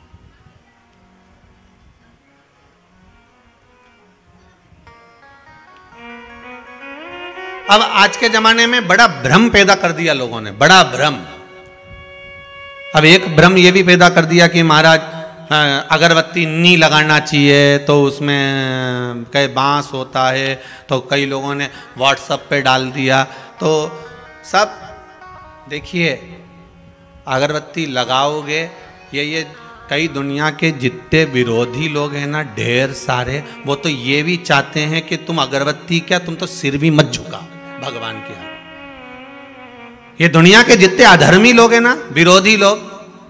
अब आज के जमाने में बड़ा भ्रम पैदा कर दिया लोगों ने, बड़ा भ्रम। अब एक भ्रम ये भी पैदा कर दिया कि महाराज अगरबत्ती नहीं लगाना चाहिए, तो उसमें कई बांस होता है, तो कई लोगों ने व्हाट्सएप पे डाल दिया। तो सब देखिए, अगरबत्ती लगाओगे, ये ये कई दुनिया के जितने विरोधी लोग हैं ना, ढेर सारे, वो तो ये भी चाहते हैं कि तुम अगरबत्ती क्या, तुम तो सिर भी मत झुकाओ भगवान के आगे। ये दुनिया के जितने अधर्मी लोग हैं ना, विरोधी लोग,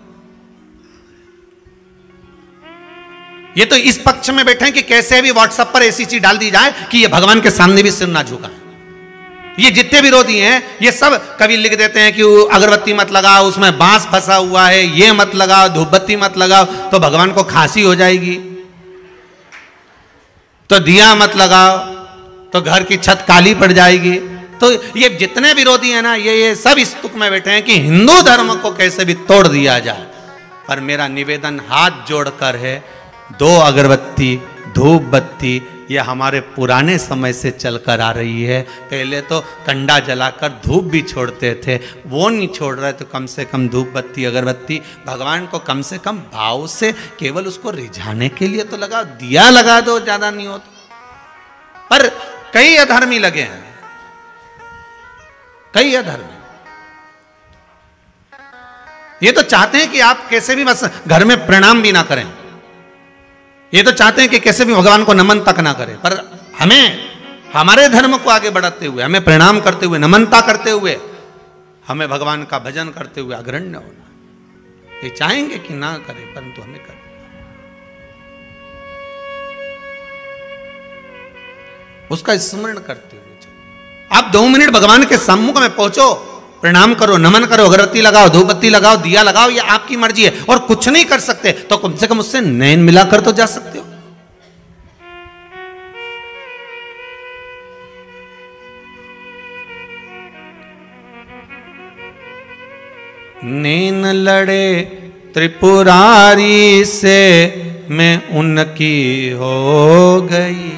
ये तो इस पक्ष में बैठे हैं कि कैसे भी व्हाट्सएप पर ऐसी चीज डाल दी जाए कि ये भगवान के सामने भी सिर ना झुकाए। ये जितने विरोधी हैं, ये सब कभी लिख देते हैं कि अगरबत्ती मत लगाओ, उसमें बांस फंसा हुआ है, ये मत लगाओ, धूपबत्ती मत लगाओ तो भगवान को खांसी हो जाएगी, तो दिया मत लगाओ तो घर की छत काली पड़ जाएगी। तो ये जितने विरोधी हैं ना, ये ये सब इस तुक में बैठे हैं कि हिंदू धर्म को कैसे भी तोड़ दिया जाए। पर मेरा निवेदन हाथ जोड़कर है, दो अगरबत्ती, धूप बत्ती, ये हमारे पुराने समय से चलकर आ रही है। पहले तो कंडा जलाकर धूप भी छोड़ते थे, वो नहीं छोड़ रहे, तो कम से कम धूप बत्ती, अगरबत्ती भगवान को कम से कम भाव से केवल उसको रिझाने के लिए तो लगा, दिया लगा दो, ज्यादा नहीं हो तो। पर कई अधर्मी लगे हैं, कई अधर्मी, ये तो चाहते हैं कि आप कैसे भी बस घर में प्रणाम भी ना करें, ये तो चाहते हैं कि कैसे भी भगवान को नमन तक ना करें। पर हमें हमारे धर्म को आगे बढ़ाते हुए, हमें प्रणाम करते हुए, नमनता करते हुए, हमें भगवान का भजन करते हुए अग्रण्य होना। ये चाहेंगे कि ना करें, परंतु हमें करें। उसका स्मरण करते हुए आप दो मिनट भगवान के सम्मुख में पहुंचो, प्रणाम करो, नमन करो, अगरबत्ती लगाओ, धूपबत्ती लगाओ, दिया लगाओ, ये आपकी मर्जी है। और कुछ नहीं कर सकते तो कम से कम उससे नैन मिलाकर तो जा सकते हो। नैन लड़े त्रिपुरारी से, मैं उनकी हो गई,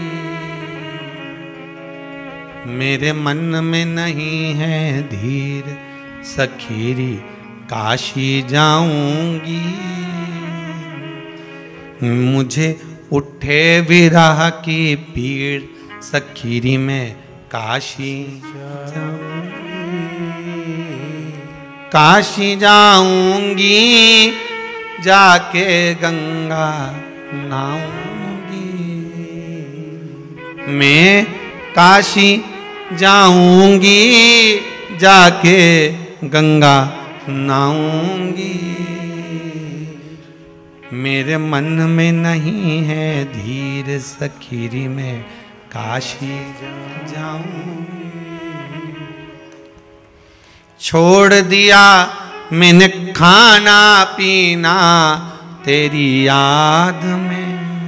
मेरे मन में नहीं है धीर, सखीरी काशी जाऊंगी, मुझे उठे विरह की पीड़, सखीरी में काशी जाऊंगी, काशी जाऊंगी, जाके गंगा नहाऊंगी, मैं काशी जाऊंगी, जाके गंगा नहाऊंगी। मेरे मन में नहीं है धीर सखीरी, में काशी जाऊंगी। छोड़ दिया मैंने खाना पीना तेरी याद में।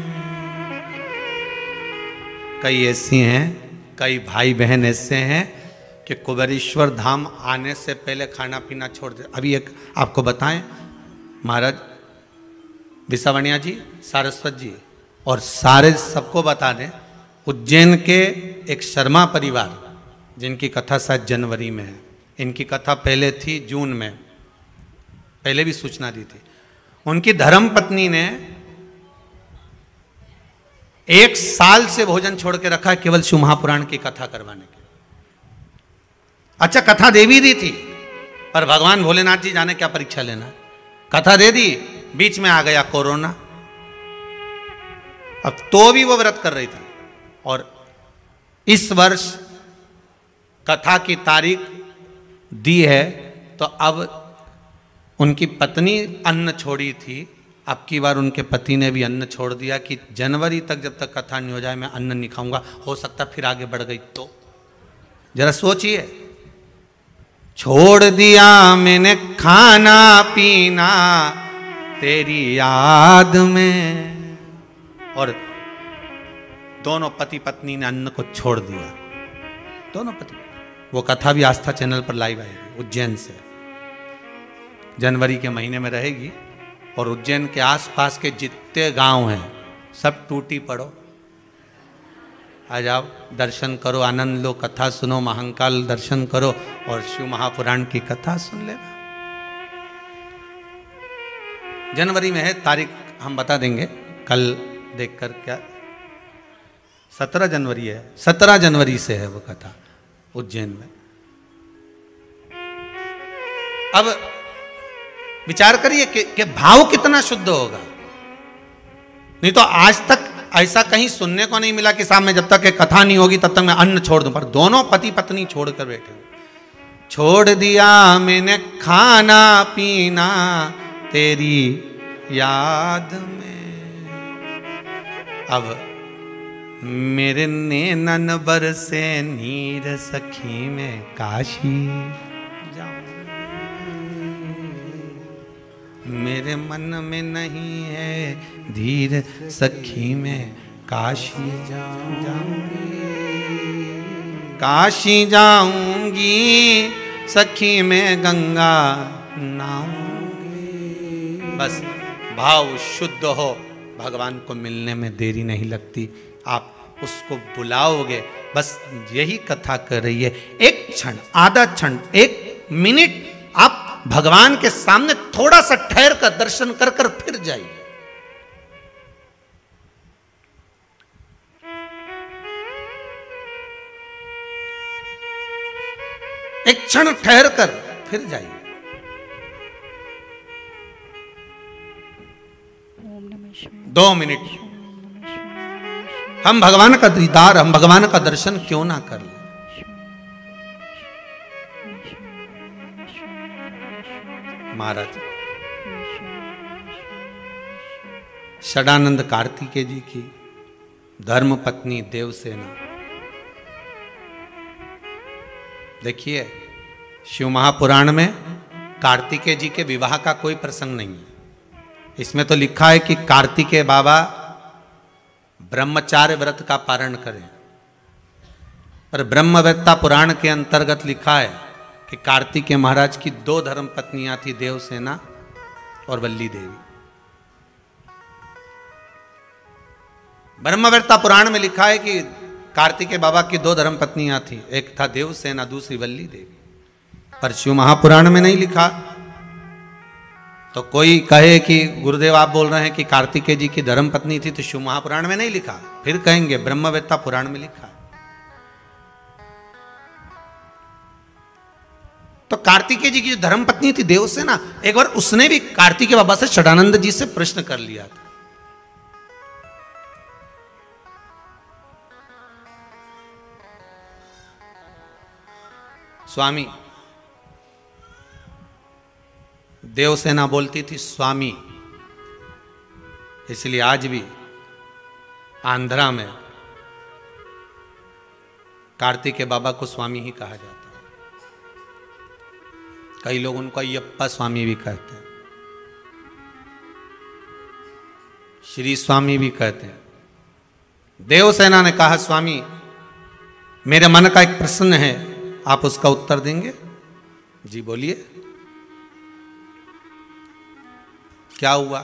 कई ऐसी हैं, कई भाई बहन ऐसे हैं कि कुबेरेश्वर धाम आने से पहले खाना पीना छोड़ दे। अभी एक आपको बताएं, महाराज विसावणिया जी, सारस्वत जी और सारे सबको बता दें, उज्जैन के एक शर्मा परिवार जिनकी कथा शायद जनवरी में है, इनकी कथा पहले थी जून में, पहले भी सूचना दी थी। उनकी धर्म पत्नी ने एक साल से भोजन छोड़ के रखा है केवल शिव महापुराण की कथा करवाने के। अच्छा कथा देवी दी थी, पर भगवान भोलेनाथ जी जाने क्या परीक्षा लेना। कथा दे दी, बीच में आ गया कोरोना। अब तो भी वो व्रत कर रही थी। और इस वर्ष कथा की तारीख दी है, तो अब उनकी पत्नी अन्न छोड़ी थी, अब की बार उनके पति ने भी अन्न छोड़ दिया कि जनवरी तक जब तक कथा नहीं हो जाए मैं अन्न नहीं खाऊंगा। हो सकता फिर आगे बढ़ गई तो। जरा सोचिए, छोड़ दिया मैंने खाना पीना तेरी याद में, और दोनों पति पत्नी ने अन्न को छोड़ दिया, दोनों पति। वो कथा भी आस्था चैनल पर लाइव आएगी उज्जैन से, जनवरी के महीने में रहेगी। और उज्जैन के आसपास के जितने गांव हैं सब टूटी पड़ो, आ जाओ, दर्शन करो, आनंद लो, कथा सुनो, महाकाल दर्शन करो और शिव महापुराण की कथा सुन ले। जनवरी में है, तारीख हम बता देंगे कल देखकर। क्या सत्रह जनवरी है, सत्रह जनवरी से है वो कथा उज्जैन में। अब विचार करिए कि, कि भाव कितना शुद्ध होगा। नहीं तो आज तक ऐसा कहीं सुनने को नहीं मिला कि साहब में जब तक एक कथा नहीं होगी तब तक मैं अन्न छोड़ दूं, पर दोनों पति पत्नी छोड़कर बैठे। छोड़ दिया मैंने खाना पीना तेरी याद में, अब मेरे नैनन बरसे नीर सखी में काशी जाऊं। मेरे मन में नहीं है धीर सखी में काशी जाऊंगी, काशी जाऊंगी सखी में गंगा नहाऊंगी। बस भाव शुद्ध हो, भगवान को मिलने में देरी नहीं लगती। आप उसको बुलाओगे, बस यही कथा कर रही है। एक क्षण, आधा क्षण, एक मिनट आप भगवान के सामने थोड़ा सा ठहर कर दर्शन कर कर फिर जाइए। एक क्षण ठहर कर फिर जाइए। दो मिनट हम भगवान का दीदार, हम भगवान का दर्शन क्यों ना कर लें। महाराज षडानंद कार्तिकेय जी की धर्म पत्नी देवसेना, देखिए शिव महापुराण में कार्तिकेय जी के विवाह का कोई प्रसंग नहीं है। इसमें तो लिखा है कि कार्तिकेय बाबा ब्रह्मचार्य व्रत का पारण करें, पर ब्रह्मवेत्ता पुराण के अंतर्गत लिखा है कि कार्तिकेय महाराज की दो धर्म पत्नियां थी, देवसेना और वल्ली देवी। ब्रह्मवेत्ता पुराण में लिखा है कि कार्तिकेय बाबा की दो धर्म पत्नियां थी, एक था देवसेना, दूसरी वल्ली देवी। पर शिव महापुराण में नहीं लिखा। तो कोई कहे कि गुरुदेव आप बोल रहे हैं कि कार्तिकेय जी की धर्म पत्नी थी, तो शिव महापुराण में नहीं लिखा, फिर कहेंगे ब्रह्मवेत्ता पुराण में लिखा। तो कार्तिकेय जी की जो धर्म पत्नी थी देवसेना, एक बार उसने भी कार्तिकेय बाबा से षडानंद जी से प्रश्न कर लिया था। स्वामी। देवसेना बोलती थी स्वामी, इसलिए आज भी आंध्रा में कार्तिकेय बाबा को स्वामी ही कहा जाता है। कई लोग उनको अयप्पा स्वामी भी कहते हैं, श्री स्वामी भी कहते हैं। देवसेना ने कहा स्वामी मेरे मन का एक प्रश्न है, आप उसका उत्तर देंगे? जी बोलिए, क्या हुआ,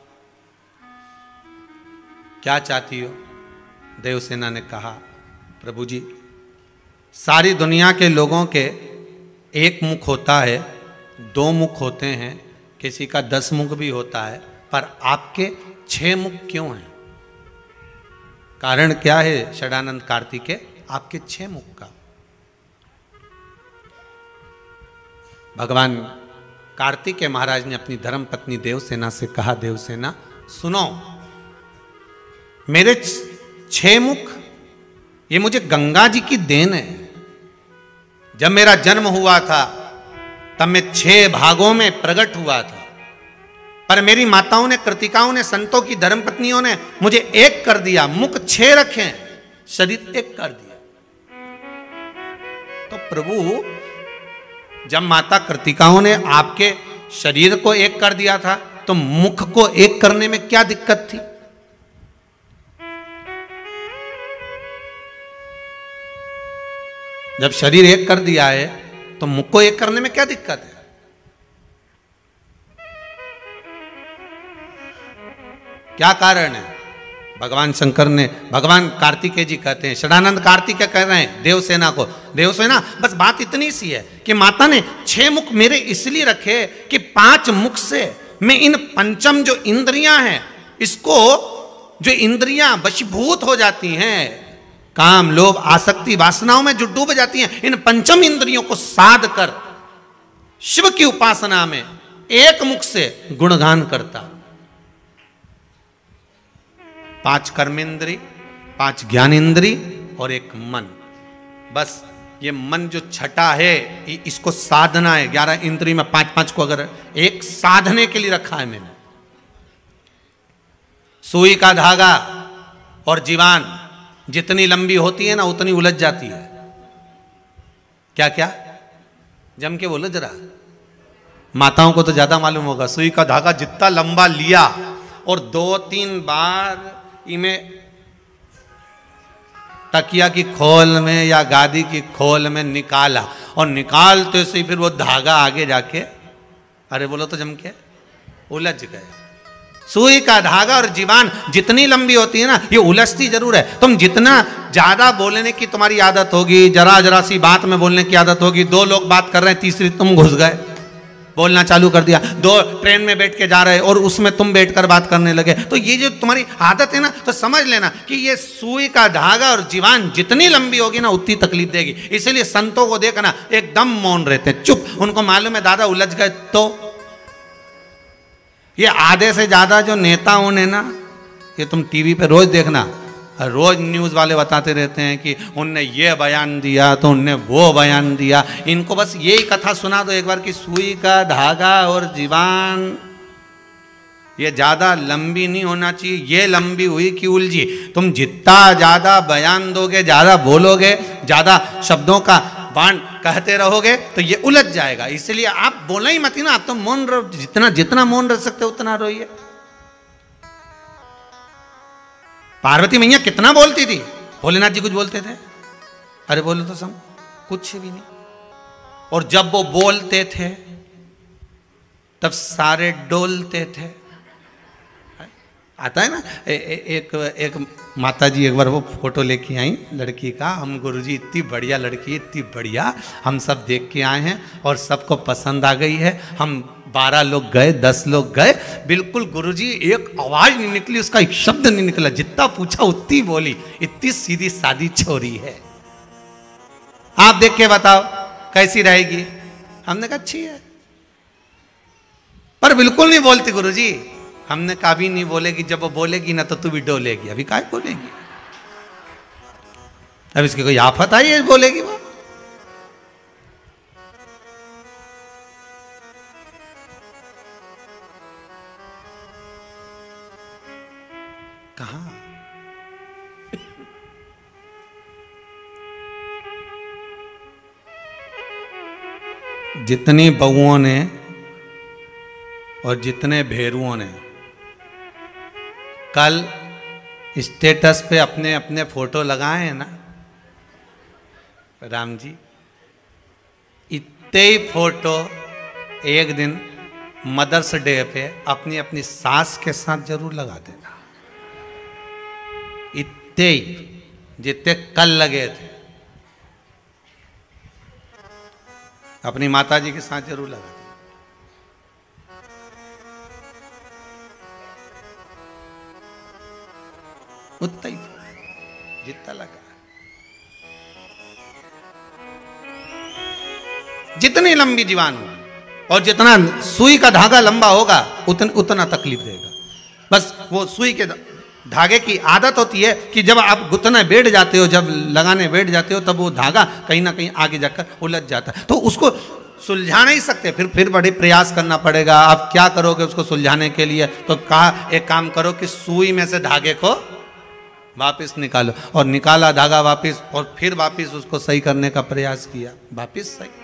क्या चाहती हो? देवसेना ने कहा प्रभु जी, सारी दुनिया के लोगों के एक मुख होता है, दो मुख होते हैं, किसी का दस मुख भी होता है, पर आपके छह मुख क्यों हैं? कारण क्या है षडानंद कार्तिकेय आपके छह मुख का? भगवान कार्तिकेय महाराज ने अपनी धर्म पत्नी देवसेना से कहा, देवसेना सुनो, मेरे छह मुख ये मुझे गंगा जी की देन है। जब मेरा जन्म हुआ था तब मैं छह भागों में प्रकट हुआ था, पर मेरी माताओं ने, कृतिकाओं ने, संतों की धर्मपत्नियों ने मुझे एक कर दिया, मुख छह रखे, शरीर एक कर दिया। तो प्रभु जब माता कृतिकाओं ने आपके शरीर को एक कर दिया था तो मुख को एक करने में क्या दिक्कत थी? जब शरीर एक कर दिया है तो मुख को एक करने में क्या दिक्कत है? क्या कारण है? भगवान शंकर ने, भगवान कार्तिकेय जी कहते हैं, षडानंद कार्तिकेय कह रहे हैं देवसेना को, देवसेना बस बात इतनी सी है कि माता ने छह मुख मेरे इसलिए रखे कि पांच मुख से मैं इन पंचम जो इंद्रियां हैं, इसको जो इंद्रियां वशीभूत हो जाती हैं, काम, लोभ, आसक्ति, वासनाओं में जो डूब जाती हैं, इन पंचम इंद्रियों को साध कर शिव की उपासना में एक मुख से गुणगान करता। पांच कर्मेंद्री, पांच ज्ञानेंद्री और एक मन। बस ये मन जो छठा है इसको साधना है। ग्यारह इंद्री में पांच पांच को अगर एक साधने के लिए रखा है मैंने। सुई का धागा और जीवान जितनी लंबी होती है ना उतनी उलझ जाती है। क्या क्या जम के बोलो जरा, माताओं को तो ज्यादा मालूम होगा। सुई का धागा जितना लंबा लिया और दो तीन बार इमें तकिया की खोल में या गादी की खोल में निकाला और निकालते से फिर वो धागा आगे जाके, अरे बोलो तो जम के उलझ गए। सुई का धागा और जीवान जितनी लंबी होती है ना, ये उलझती जरूर है। तुम जितना ज्यादा बोलने की तुम्हारी आदत होगी, जरा जरा सी बात में बोलने की आदत होगी, दो लोग बात कर रहे हैं, तीसरी तुम घुस गए, बोलना चालू कर दिया। दो ट्रेन में बैठ के जा रहे और उसमें तुम बैठकर बात करने लगे। तो ये जो तुम्हारी आदत है ना, तो समझ लेना कि ये सुई का धागा और जीवान जितनी लंबी होगी ना उतनी तकलीफ देगी। इसलिए संतों को देखना एकदम मौन रहते हैं, चुप। उनको मालूम है दादा उलझ गए। तो ये आधे से ज्यादा जो नेताओं ने ना, ये तुम टीवी पे रोज देखना, रोज न्यूज वाले बताते रहते हैं कि उनने ये बयान दिया तो उनने वो बयान दिया। इनको बस यही कथा सुना दो एक बार कि सुई का धागा और जीवान ये ज्यादा लंबी नहीं होना चाहिए, ये लंबी हुई कि उलझी। तुम जितना ज्यादा बयान दोगे, ज्यादा बोलोगे, ज्यादा शब्दों का बाण कहते रहोगे तो ये उलझ जाएगा। इसलिए आप बोलना ही मत ही ना, आप तो मौन रहो, जितना जितना मौन रह सकते उतना रोइए। पार्वती मैया कितना बोलती थी, भोलेनाथ जी कुछ बोलते थे? अरे बोलो तो सम, कुछ भी नहीं। और जब वो बोलते थे तब सारे डोलते थे। आता है ना ए, ए, एक एक माता जी एक बार वो फोटो लेके आई लड़की का, हम गुरुजी इतनी बढ़िया लड़की, इतनी बढ़िया, हम सब देख के आए हैं और सबको पसंद आ गई है। हम बारह लोग गए, दस लोग गए, बिल्कुल गुरुजी एक आवाज नहीं निकली, उसका एक शब्द नहीं निकला, जितना पूछा उतनी बोली। इतनी सीधी सादी छोरी है। आप देख के बताओ कैसी रहेगी? हमने कहा अच्छी है, पर बिल्कुल नहीं बोलती गुरुजी। हमने कहा भी नहीं बोलेगी, जब वो बोलेगी ना तो तू भी डोलेगी। अभी काय बोलेगी? अब इसकी कोई आफत आई है बोलेगी वो? कहां? जितनी बहुओं ने और जितने भेरुओं ने कल स्टेटस पे अपने अपने फोटो लगाए हैं ना राम जी, इतने ही फोटो एक दिन मदर्स डे पे अपनी अपनी सास के साथ जरूर लगा देना। इतने ही जितने कल लगे थे अपनी माता जी के साथ जरूर लगा देना। उतना ही जितना लगा, जितनी लंबी जीवान होगी और जितना सुई का धागा लंबा होगा उतन, उतना तकलीफ देगा। बस वो सुई के धागे की आदत होती है कि जब आप गुथने बैठ जाते हो, जब लगाने बैठ जाते हो, तब वो धागा कहीं ना कहीं आगे जाकर उलझ जाता है। तो उसको सुलझा नहीं सकते, फिर फिर बड़े प्रयास करना पड़ेगा। आप क्या करोगे उसको सुलझाने के लिए? तो कहा एक काम करो कि सुई में से धागे को वापस निकालो, और निकाला धागा वापस, और फिर वापस उसको सही करने का प्रयास किया, वापस सही,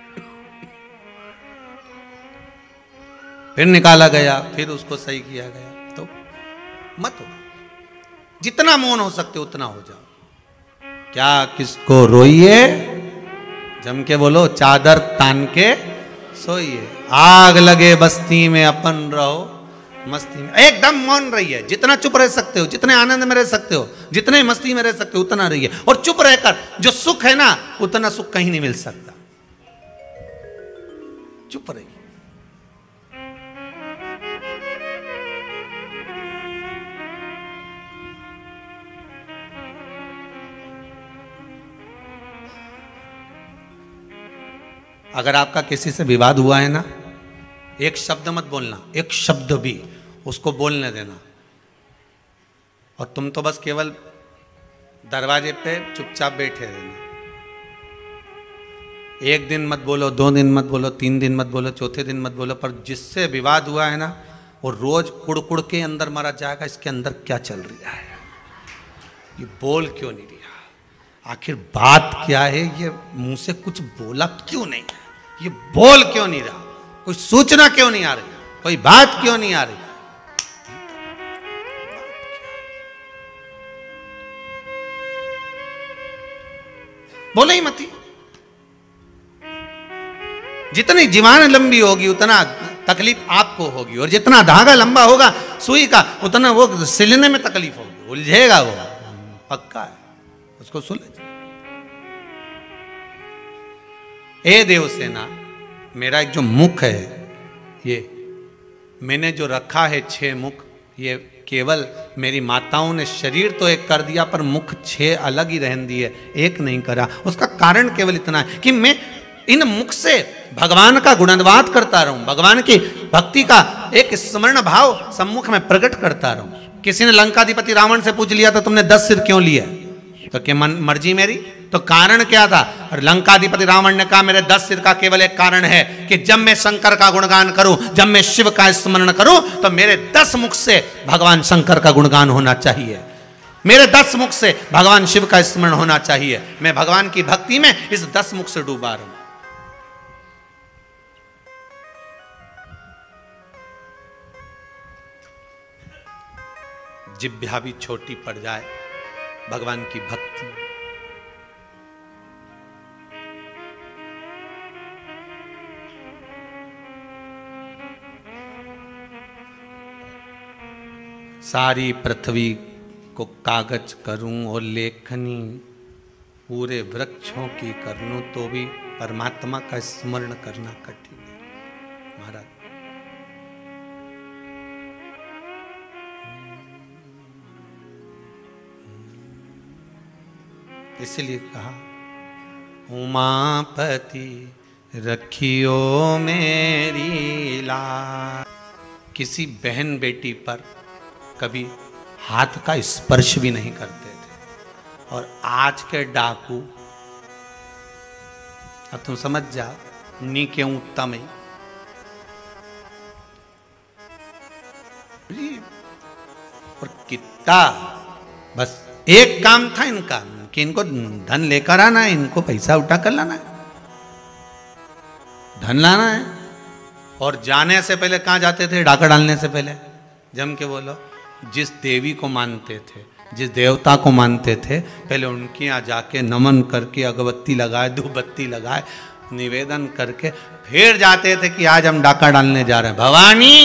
फिर निकाला गया, फिर उसको सही किया गया। तो मत हो, जितना मौन हो सकते उतना हो जाओ। क्या किसको रोइए, जम के बोलो, चादर तान के सोइए। आग लगे बस्ती में अपन रहो मस्ती में। एकदम मौन रहिए, जितना चुप रह सकते हो, जितने आनंद में रह सकते हो, जितने मस्ती में रह सकते हो उतना रहिए। और चुप रहकर जो सुख है ना, उतना सुख कहीं नहीं मिल सकता। चुप रहिए। अगर आपका किसी से विवाद हुआ है ना, एक शब्द मत बोलना, एक शब्द भी उसको बोलने देना। और तुम तो बस केवल दरवाजे पे चुपचाप बैठे रहना। एक दिन मत बोलो, दो दिन मत बोलो, तीन दिन मत बोलो, चौथे दिन मत बोलो, पर जिससे विवाद हुआ है ना, वो रोज कुड़ कुड़ के अंदर मारा जाएगा। इसके अंदर क्या चल रहा है, ये बोल क्यों नहीं रहा, आखिर बात क्या है, ये मुंह से कुछ बोला क्यों नहीं, ये बोल क्यों नहीं रहा, कोई सूचना क्यों नहीं आ रही, कोई बात क्यों नहीं आ रही। बोले ही मत। जितनी जीवान लंबी होगी उतना तकलीफ आपको होगी, और जितना धागा लंबा होगा सुई का उतना वो सिलने में तकलीफ होगी, उलझेगा वो, पक्का है, उसको सुलझ। ए देवसेना, मेरा एक जो मुख है, ये मैंने जो रखा है छह मुख, ये केवल मेरी माताओं ने शरीर तो एक कर दिया, पर मुख छह अलग ही रहन दिए, एक नहीं करा। उसका कारण केवल इतना है कि मैं इन मुख से भगवान का गुणगान करता रहूं, भगवान की भक्ति का एक स्मरण भाव सम्मुख में प्रकट करता रहूं। किसी ने लंकाधिपति रावण से पूछ लिया था, तुमने दस सिर क्यों लिए? तो क्या मन मर्जी मेरी? तो कारण क्या था? और लंकाधिपति रावण ने कहा, मेरे दस सिर का केवल एक कारण है कि जब मैं शंकर का गुणगान करूं, जब मैं शिव का स्मरण करूं, तो मेरे दस मुख से भगवान शंकर का गुणगान होना चाहिए, मेरे दस मुख से भगवान शिव का स्मरण होना चाहिए। मैं भगवान की भक्ति में इस दस मुख से डूबा रहूं। जिह्वा भी छोटी पड़ जाए भगवान की भक्ति, सारी पृथ्वी को कागज करूं और लेखनी पूरे वृक्षों की कर लूं, तो भी परमात्मा का स्मरण करना कठिन है महाराज। इसलिए कहा, उमापति रखियो मेरी लाज। किसी बहन बेटी पर कभी हाथ का स्पर्श भी नहीं करते थे, और आज के डाकू, अब तुम समझ जा, नी के उत्तम और कितना, बस एक काम था इनका कि इनको धन लेकर आना है, इनको पैसा उठा कर लाना है, धन लाना है। और जाने से पहले कहाँ जाते थे? डाका डालने से पहले जम के बोलो, जिस देवी को मानते थे, जिस देवता को मानते थे, पहले उनके यहाँ जाके नमन करके अगरबत्ती लगाए, धूपबत्ती लगाए, निवेदन करके फिर जाते थे कि आज हम डाका डालने जा रहे हैं। भवानी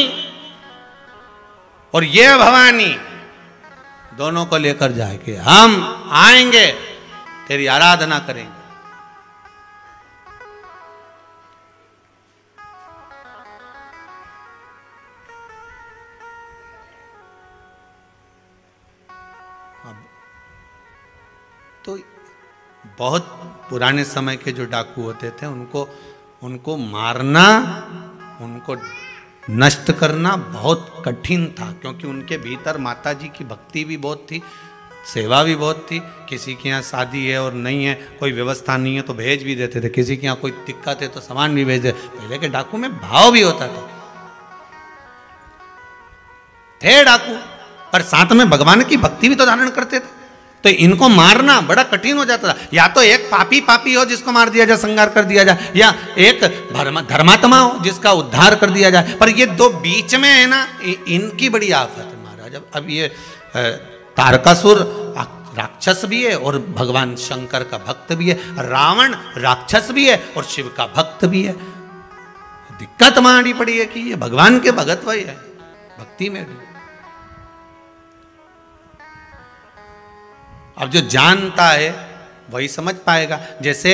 और ये भवानी दोनों को लेकर जाके हम आएंगे, तेरी आराधना करेंगे। तो बहुत पुराने समय के जो डाकू होते थे, उनको उनको मारना, उनको नष्ट करना बहुत कठिन था, क्योंकि उनके भीतर माता जी की भक्ति भी बहुत थी, सेवा भी बहुत थी। किसी के यहाँ शादी है और नहीं है, कोई व्यवस्था नहीं है तो भेज भी देते थे, किसी के यहाँ कोई दिक्कत है तो सामान भी भेज देते। पहले के डाकू में भाव भी होता था, थे डाकू पर साथ में भगवान की भक्ति भी तो धारण करते थे। तो इनको मारना बड़ा कठिन हो जाता था। या तो एक पापी पापी हो जिसको मार दिया जाए, संहार कर दिया जाए, या एक धर्मात्मा हो जिसका उद्धार कर दिया जाए। पर ये दो बीच में है ना, इनकी बड़ी आफत है महाराज। अब ये तारकासुर राक्षस भी है और भगवान शंकर का भक्त भी है, रावण राक्षस भी है और शिव का भक्त भी है। दिक्कत मारी पड़ी है कि ये भगवान के भगत वही है, भक्ति में भी। अब जो जानता है वही समझ पाएगा। जैसे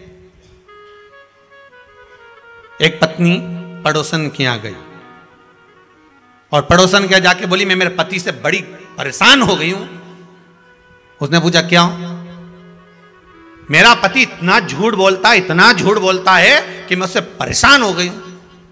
एक पत्नी पड़ोसन के यहां गई और पड़ोसन के जाके बोली, मैं मेरे पति से बड़ी परेशान हो गई हूं। उसने पूछा क्यों? मेरा पति इतना झूठ बोलता है, इतना झूठ बोलता है कि मैं उससे परेशान हो गई हूं।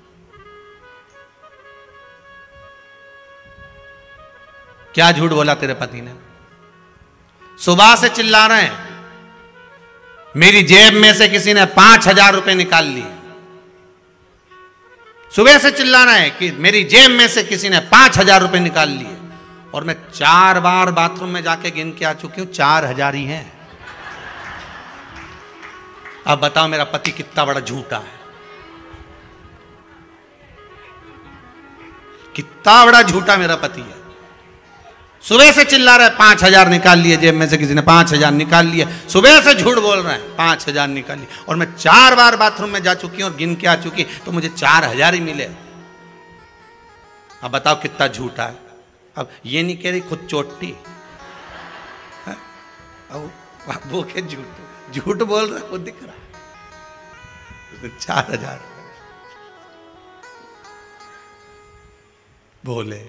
क्या झूठ बोला तेरे पति ने? सुबह से चिल्ला रहे हैं, मेरी जेब में से किसी ने पांच हजार रुपए निकाल लिए। सुबह से चिल्ला रहे हैं कि मेरी जेब में से किसी ने पांच हजार रुपए निकाल लिए, और मैं चार बार बाथरूम में जाके गिन के आ चुकी हूं, चार हजार ही हैं। अब बताओ मेरा पति कितना बड़ा झूठा है, कितना बड़ा झूठा मेरा पति है। सुबह से चिल्ला रहे पांच हजार निकाल लिए, जेब में से किसी ने पांच हजार निकाल लिए, सुबह से झूठ बोल रहे हैं पांच हजार निकाल लिए, और मैं चार बार बाथरूम में जा चुकी हूं और गिन के आ चुकी तो मुझे चार हजार ही मिले। अब बताओ कितना झूठा है। अब ये नहीं कह रही खुद चोटी, अब वो के झूठ झूठ बोल रहा है, वो दिख रहा है। चार हजार बोले।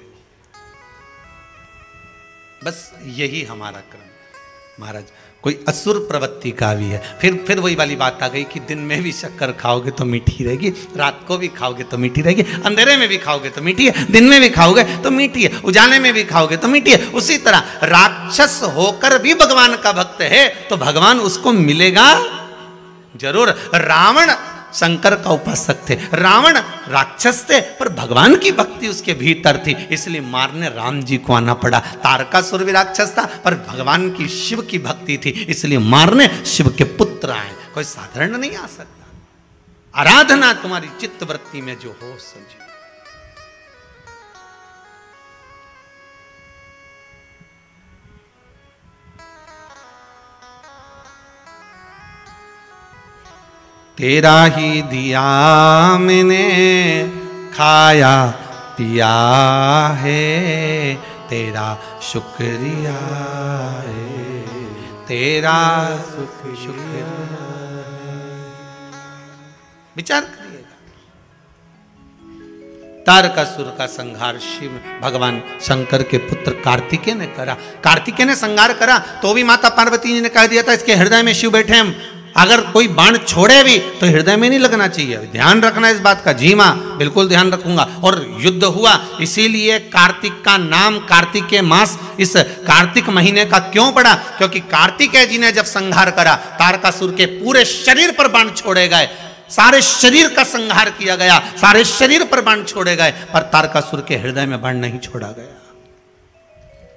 बस यही हमारा क्रम महाराज। कोई असुर प्रवृत्ति का भी है। फिर फिर वही वाली बात आ गई कि दिन में भी शक्कर खाओगे तो मीठी रहेगी, रात को भी खाओगे तो मीठी रहेगी, अंधेरे में भी खाओगे तो मीठी है, दिन में भी खाओगे तो मीठी है, उजाले में भी खाओगे तो मीठी है। उसी तरह राक्षस होकर भी भगवान का भक्त है तो भगवान उसको मिलेगा जरूर। रावण शंकर का उपासक थे, रावण राक्षस थे, पर भगवान की भक्ति उसके भीतर थी, इसलिए मारने राम जी को आना पड़ा। तारकासुर भी राक्षस था पर भगवान की शिव की भक्ति थी, इसलिए मारने शिव के पुत्र आए। कोई साधारण नहीं आ सकता। आराधना तुम्हारी चित्त वृत्ति में जो हो सजी। तेरा ही दिया मैंने खाया पिया है, तेरा शुक्रिया है, तेरा शुक्रिया। विचार करिएगा। तारकासुर का संहार शिव भगवान शंकर के पुत्र कार्तिकेय ने करा। कार्तिकेय ने संहार करा तो भी माता पार्वती जी ने कह दिया था इसके हृदय में शिव बैठे हैं, अगर कोई बाण छोड़े भी तो हृदय में नहीं लगना चाहिए। ध्यान रखना इस बात का। जी मां, बिल्कुल ध्यान रखूंगा। और युद्ध हुआ, इसीलिए कार्तिक का नाम कार्तिकेय मास इस कार्तिक महीने का क्यों पड़ा? क्योंकि कार्तिकेय जी ने जब संहार करा, तारकासुर के पूरे शरीर पर बाण छोड़े गए, सारे शरीर का संहार किया गया, सारे शरीर पर बाण छोड़े गए, पर तारकासुर के हृदय में बाण नहीं छोड़ा गया।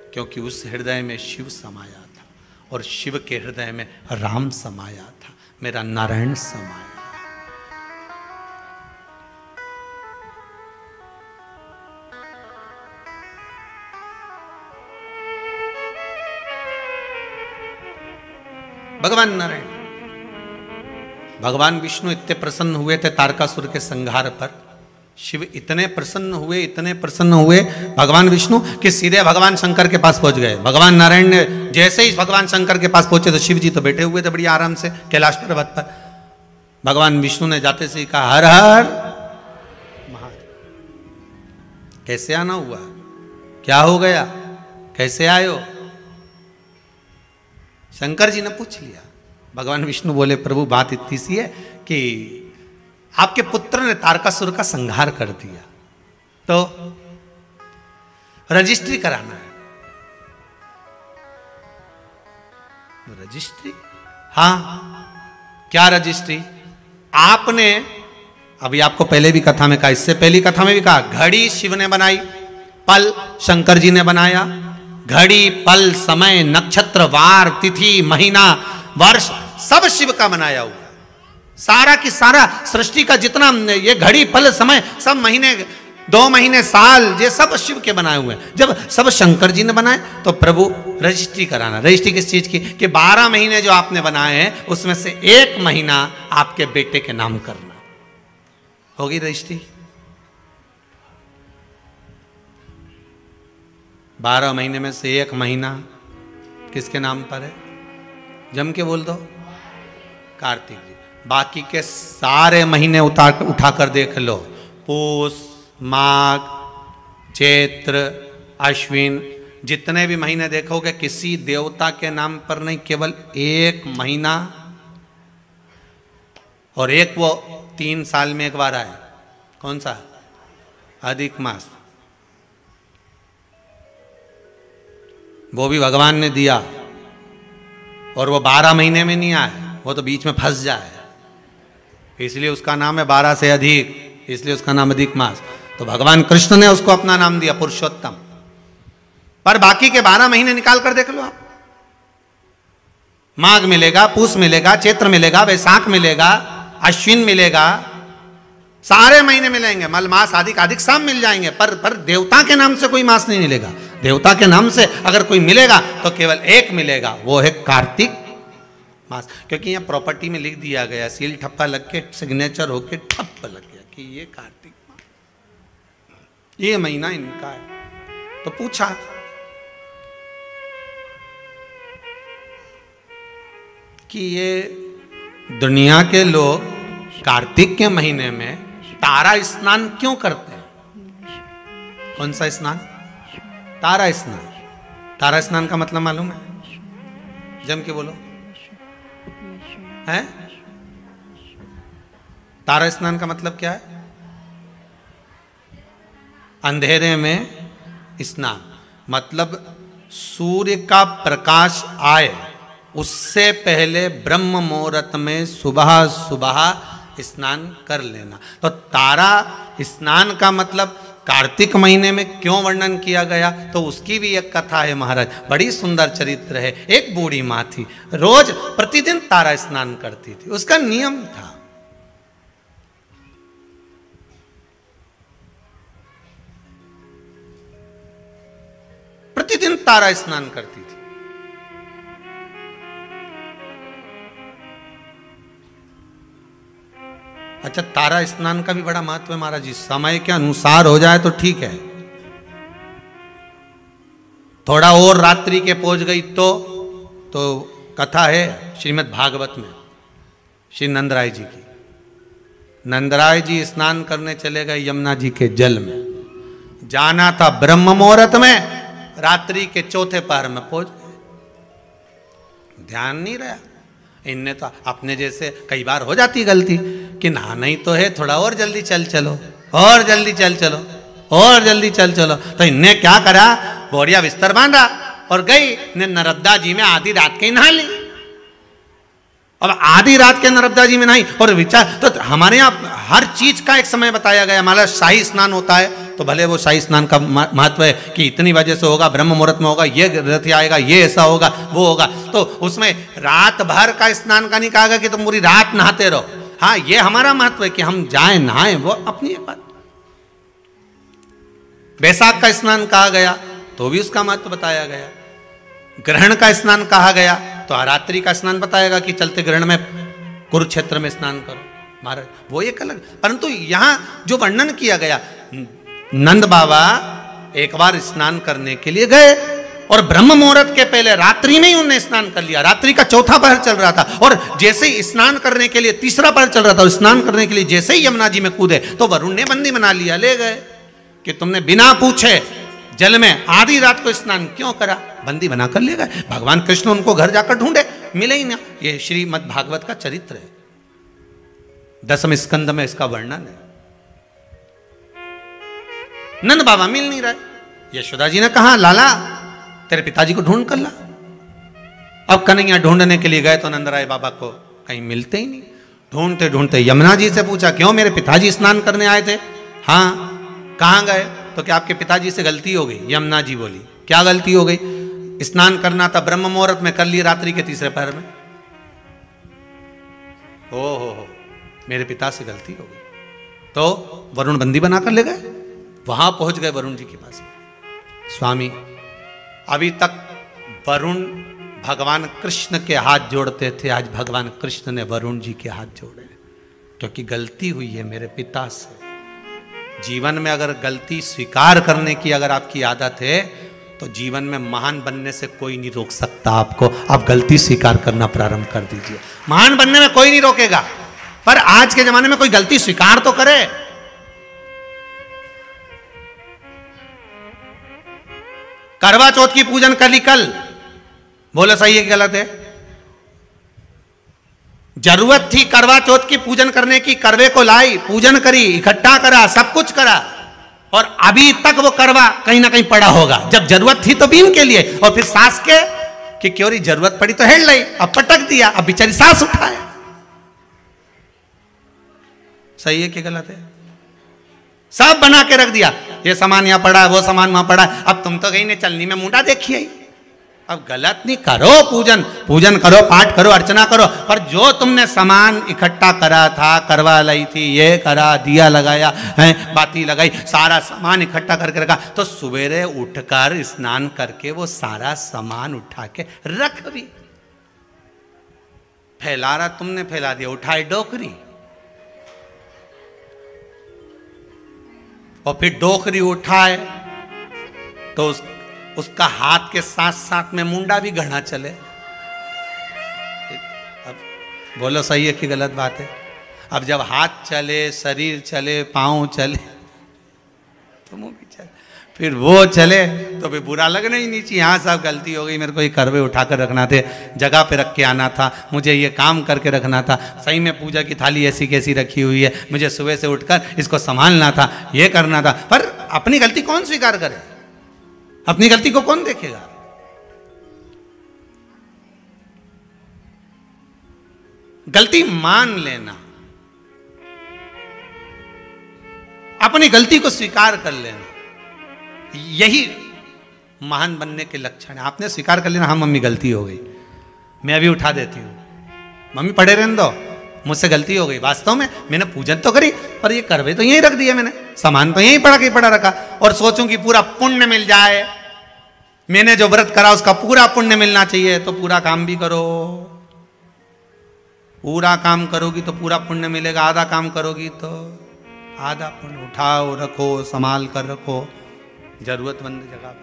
क्योंकि उस हृदय में शिव समाया था और शिव के हृदय में राम समाया था, मेरा नारायण समाया। भगवान नारायण, भगवान विष्णु इतने प्रसन्न हुए थे तारकासुर के संहार पर, शिव इतने प्रसन्न हुए, इतने प्रसन्न हुए भगवान विष्णु कि सीधे भगवान शंकर के पास पहुंच गए। भगवान नारायण ने जैसे ही भगवान शंकर के पास पहुंचे तो शिव जी तो बैठे हुए थे बड़ी आराम से कैलाश पर्वत पर। भगवान विष्णु ने जाते से ही कहा, हर हर महादेव। कैसे आना हुआ, क्या हो गया, कैसे आए हो? शंकर जी ने पूछ लिया। भगवान विष्णु बोले, प्रभु बात इतनी सी है कि आपके पुत्र ने तारकासुर का संहार कर दिया, तो रजिस्ट्री कराना है। रजिस्ट्री? हाँ, क्या रजिस्ट्री? आपने, अभी आपको पहले भी कथा में कहा, इससे पहली कथा में भी कहा, घड़ी शिव ने बनाई, पल शंकर जी ने बनाया। घड़ी, पल, समय, नक्षत्र, वार, तिथि, महीना, वर्ष सब शिव का बनाया हुआ। सारा की सारा सृष्टि का जितना ये घड़ी, पल, समय, सब महीने, दो महीने, साल, ये सब शिव के बनाए हुए हैं। जब सब शंकर जी ने बनाए तो प्रभु रजिस्ट्री कराना। रजिस्ट्री किस चीज की? कि बारह महीने जो आपने बनाए हैं उसमें से एक महीना आपके बेटे के नाम करना। होगी रजिस्ट्री? बारह महीने में से एक महीना किसके नाम पर है? जम के बोल दो, कार्तिक जी। बाकी के सारे महीने उतार उठाकर देख लो, पूस, माघ, चैत्र, अश्विन, जितने भी महीने देखोगे किसी देवता के नाम पर नहीं, केवल एक महीना, और एक वो तीन साल में एक बार आए। कौन सा? अधिक मास। वो भी भगवान ने दिया, और वो बारह महीने में नहीं आए, वो तो बीच में फंस जाए, इसलिए उसका नाम है बारह से अधिक, इसलिए उसका नाम अधिक मास। तो भगवान कृष्ण ने उसको अपना नाम दिया पुरुषोत्तम। पर बाकी के बारह महीने निकाल कर देख लो आप, माघ मिलेगा, पूस मिलेगा, चैत्र मिलेगा, वैशाख मिलेगा, अश्विन मिलेगा, सारे महीने मिलेंगे, मल मास आदि अधिक साम मिल जाएंगे, पर पर देवता के नाम से कोई मास नहीं मिलेगा। देवता के नाम से अगर कोई मिलेगा तो केवल एक मिलेगा, वो है कार्तिक मास। क्योंकि यहाँ प्रॉपर्टी में लिख दिया गया, सील ठप्पा लग के सिग्नेचर होके ठप्प लग गया कि ये कार्तिक मास, ये महीना इनका है। तो पूछा कि ये दुनिया के लोग कार्तिक के महीने में तारा स्नान क्यों करते हैं? कौन सा स्नान? तारा स्नान। तारा स्नान का मतलब मालूम है? जम के बोलो, है? तारा स्नान का मतलब क्या है? अंधेरे में स्नान, मतलब सूर्य का प्रकाश आए उससे पहले ब्रह्म मुहूर्त में सुबह सुबह स्नान कर लेना। तो तारा स्नान का मतलब कार्तिक महीने में क्यों वर्णन किया गया, तो उसकी भी एक कथा है महाराज, बड़ी सुंदर चरित्र है। एक बूढ़ी माँ थी, रोज प्रतिदिन तारा स्नान करती थी, उसका नियम था। प्रतिदिन तारा स्नान करती थी। अच्छा, तारा स्नान का भी बड़ा महत्व है महाराज जी। समय के अनुसार हो जाए तो ठीक है, थोड़ा और रात्रि के पहुंच गई तो तो कथा है श्रीमद् भागवत में श्री नंदराय जी की। नंदराय जी स्नान करने चले गए यमुना जी के जल में, जाना था ब्रह्म मुहूर्त में, रात्रि के चौथे पहर में पहुंच गए, ध्यान नहीं रहा। इनने तो अपने जैसे कई बार हो जाती गलती कि नहाना ही तो है, थोड़ा और जल्दी चल चलो, और जल्दी चल चलो, और जल्दी चल चलो। तो इनने क्या करा, बोरिया बिस्तर बांधा और गई ने नर्मदा जी में आधी रात के ही नहा ली। अब आधी रात के नर्मदा जी में नहाई और विचार, तो हमारे यहाँ हर चीज का एक समय बताया गया। हमारा शाही स्नान होता है तो भले वो शाही स्नान का महत्व है कि इतनी वजह से होगा, ब्रह्म मुहूर्त में होगा, ये रथ आएगा, ये ऐसा होगा, वो होगा, तो उसमें रात भर का स्नान का नहीं कहा गया कि तुम पूरी रात नहाते रहो। हाँ, ये हमारा महत्व है कि हम जाए नहाए, वो अपनी एक बात। बैसाख का स्नान कहा गया तो भी उसका महत्व बताया गया। ग्रहण का स्नान कहा गया तो रात्रि का स्नान बताएगा कि चलते ग्रहण में कुरुक्षेत्र में स्नान करो महाराज, वो एक अलग। परंतु यहां जो वर्णन किया गया, नंद बाबा एक बार स्नान करने के लिए गए और ब्रह्म मुहूर्त के पहले रात्रि में ही उन्होंने स्नान कर लिया। रात्रि का चौथा पहर चल रहा था और जैसे ही स्नान करने के लिए तीसरा पहर चल रहा था और स्नान करने के लिए जैसे ही यमुना जी में कूदे तो वरुण ने बंदी बना लिया, ले गए कि तुमने बिना पूछे जल में आधी रात को स्नान क्यों करा, बंदी बनाकर ले गए। भगवान कृष्ण उनको घर जाकर ढूंढे, मिले ही ना। ये श्रीमद् भागवत का चरित्र है, दसम स्कंद में इसका वर्णन है। नंद बाबा मिल नहीं रहे। यशोदा जी ने कहा, लाला तेरे पिताजी को ढूंढ कर ला। अब कन्हैया ढूंढने के लिए गए तो नंदराय बाबा को कहीं मिलते ही नहीं। ढूंढते ढूंढते यमुना जी से पूछा, क्यों मेरे पिताजी स्नान करने आए थे? हाँ, कहाँ गए? तो क्या आपके पिताजी से गलती हो गई? यमुना जी बोली, क्या गलती हो गई? स्नान करना था ब्रह्म मुहूर्त में, कर लिए रात्रि के तीसरे पहर में। ओ हो हो, मेरे पिता से गलती हो गई। तो वरुण बंदी बनाकर ले गए। वहां पहुंच गए वरुण जी के पास। स्वामी, अभी तक वरुण भगवान कृष्ण के हाथ जोड़ते थे, आज भगवान कृष्ण ने वरुण जी के हाथ जोड़े, क्योंकि गलती हुई है मेरे पिता से। जीवन में अगर गलती स्वीकार करने की अगर आपकी आदत है तो जीवन में महान बनने से कोई नहीं रोक सकता आपको। आप गलती स्वीकार करना प्रारंभ कर दीजिए, महान बनने में कोई नहीं रोकेगा। पर आज के जमाने में कोई गलती स्वीकार तो करे। करवा चौथ की पूजन कर ली कल, बोलो सही है कि गलत है? जरूरत थी करवा चौथ की पूजन करने की, करवे को लाई, पूजन करी, इकट्ठा करा, सब कुछ करा, और अभी तक वो करवा कहीं ना कहीं पड़ा होगा। जब जरूरत थी तो बीन के लिए, और फिर सास के कि क्यों रही जरूरत पड़ी तो हेड लाई, अब पटक दिया, अब बेचारी सास उठाए। सही है कि गलत है? सब बना के रख दिया, ये सामान यहां पड़ा है, वो सामान वहां पड़ा है। अब तुम तो कहीं ने चलनी में मुंडा देखिए। अब गलत नहीं, करो पूजन, पूजन करो, पाठ करो, अर्चना करो, पर जो तुमने सामान इकट्ठा करा था, करवा लाई थी, ये करा, दिया लगाया है, बाती लगाई, सारा सामान इकट्ठा करके रखा, तो सवेरे उठकर स्नान करके वो सारा सामान उठा के रख भी। फैला रहा तुमने, फैला दिया, उठाई डोकरी, और फिर डोकरी उठाए तो उस, उसका हाथ के साथ साथ में मुंडा भी गढ़ा चले। अब बोलो सही है कि गलत बात है? अब जब हाथ चले, शरीर चले, पांव चले, तो मुंह भी चले, फिर वो चले तो फिर बुरा लगना ही नहीं चाहिए। हाँ साहब गलती हो गई, मेरे को ये करवे उठा कर रखना थे, जगह पे रख के आना था, मुझे ये काम करके रखना था, सही में पूजा की थाली ऐसी कैसी रखी हुई है, मुझे सुबह से उठकर इसको संभालना था, ये करना था। पर अपनी गलती कौन स्वीकार करे? अपनी गलती को कौन देखेगा? गलती मान लेना, अपनी गलती को स्वीकार कर लेना, यही महान बनने के लक्षण है। आपने स्वीकार कर लेना, हाँ मम्मी गलती हो गई, मैं अभी उठा देती हूँ, मम्मी पड़े रहने दो, मुझसे गलती हो गई। वास्तव में मैंने पूजन तो करी, पर ये करवे तो यहीं रख दिया, मैंने सामान तो यहीं पड़ा के पड़ा रखा, और सोचूं कि पूरा पुण्य मिल जाए, मैंने जो व्रत करा उसका पूरा पुण्य मिलना चाहिए, तो पूरा काम भी करो। पूरा काम करोगी तो पूरा पुण्य मिलेगा, आधा काम करोगी तो आधा पुण्य। उठाओ, रखो, संभाल कर रखो जरूरतमंद जगह पर।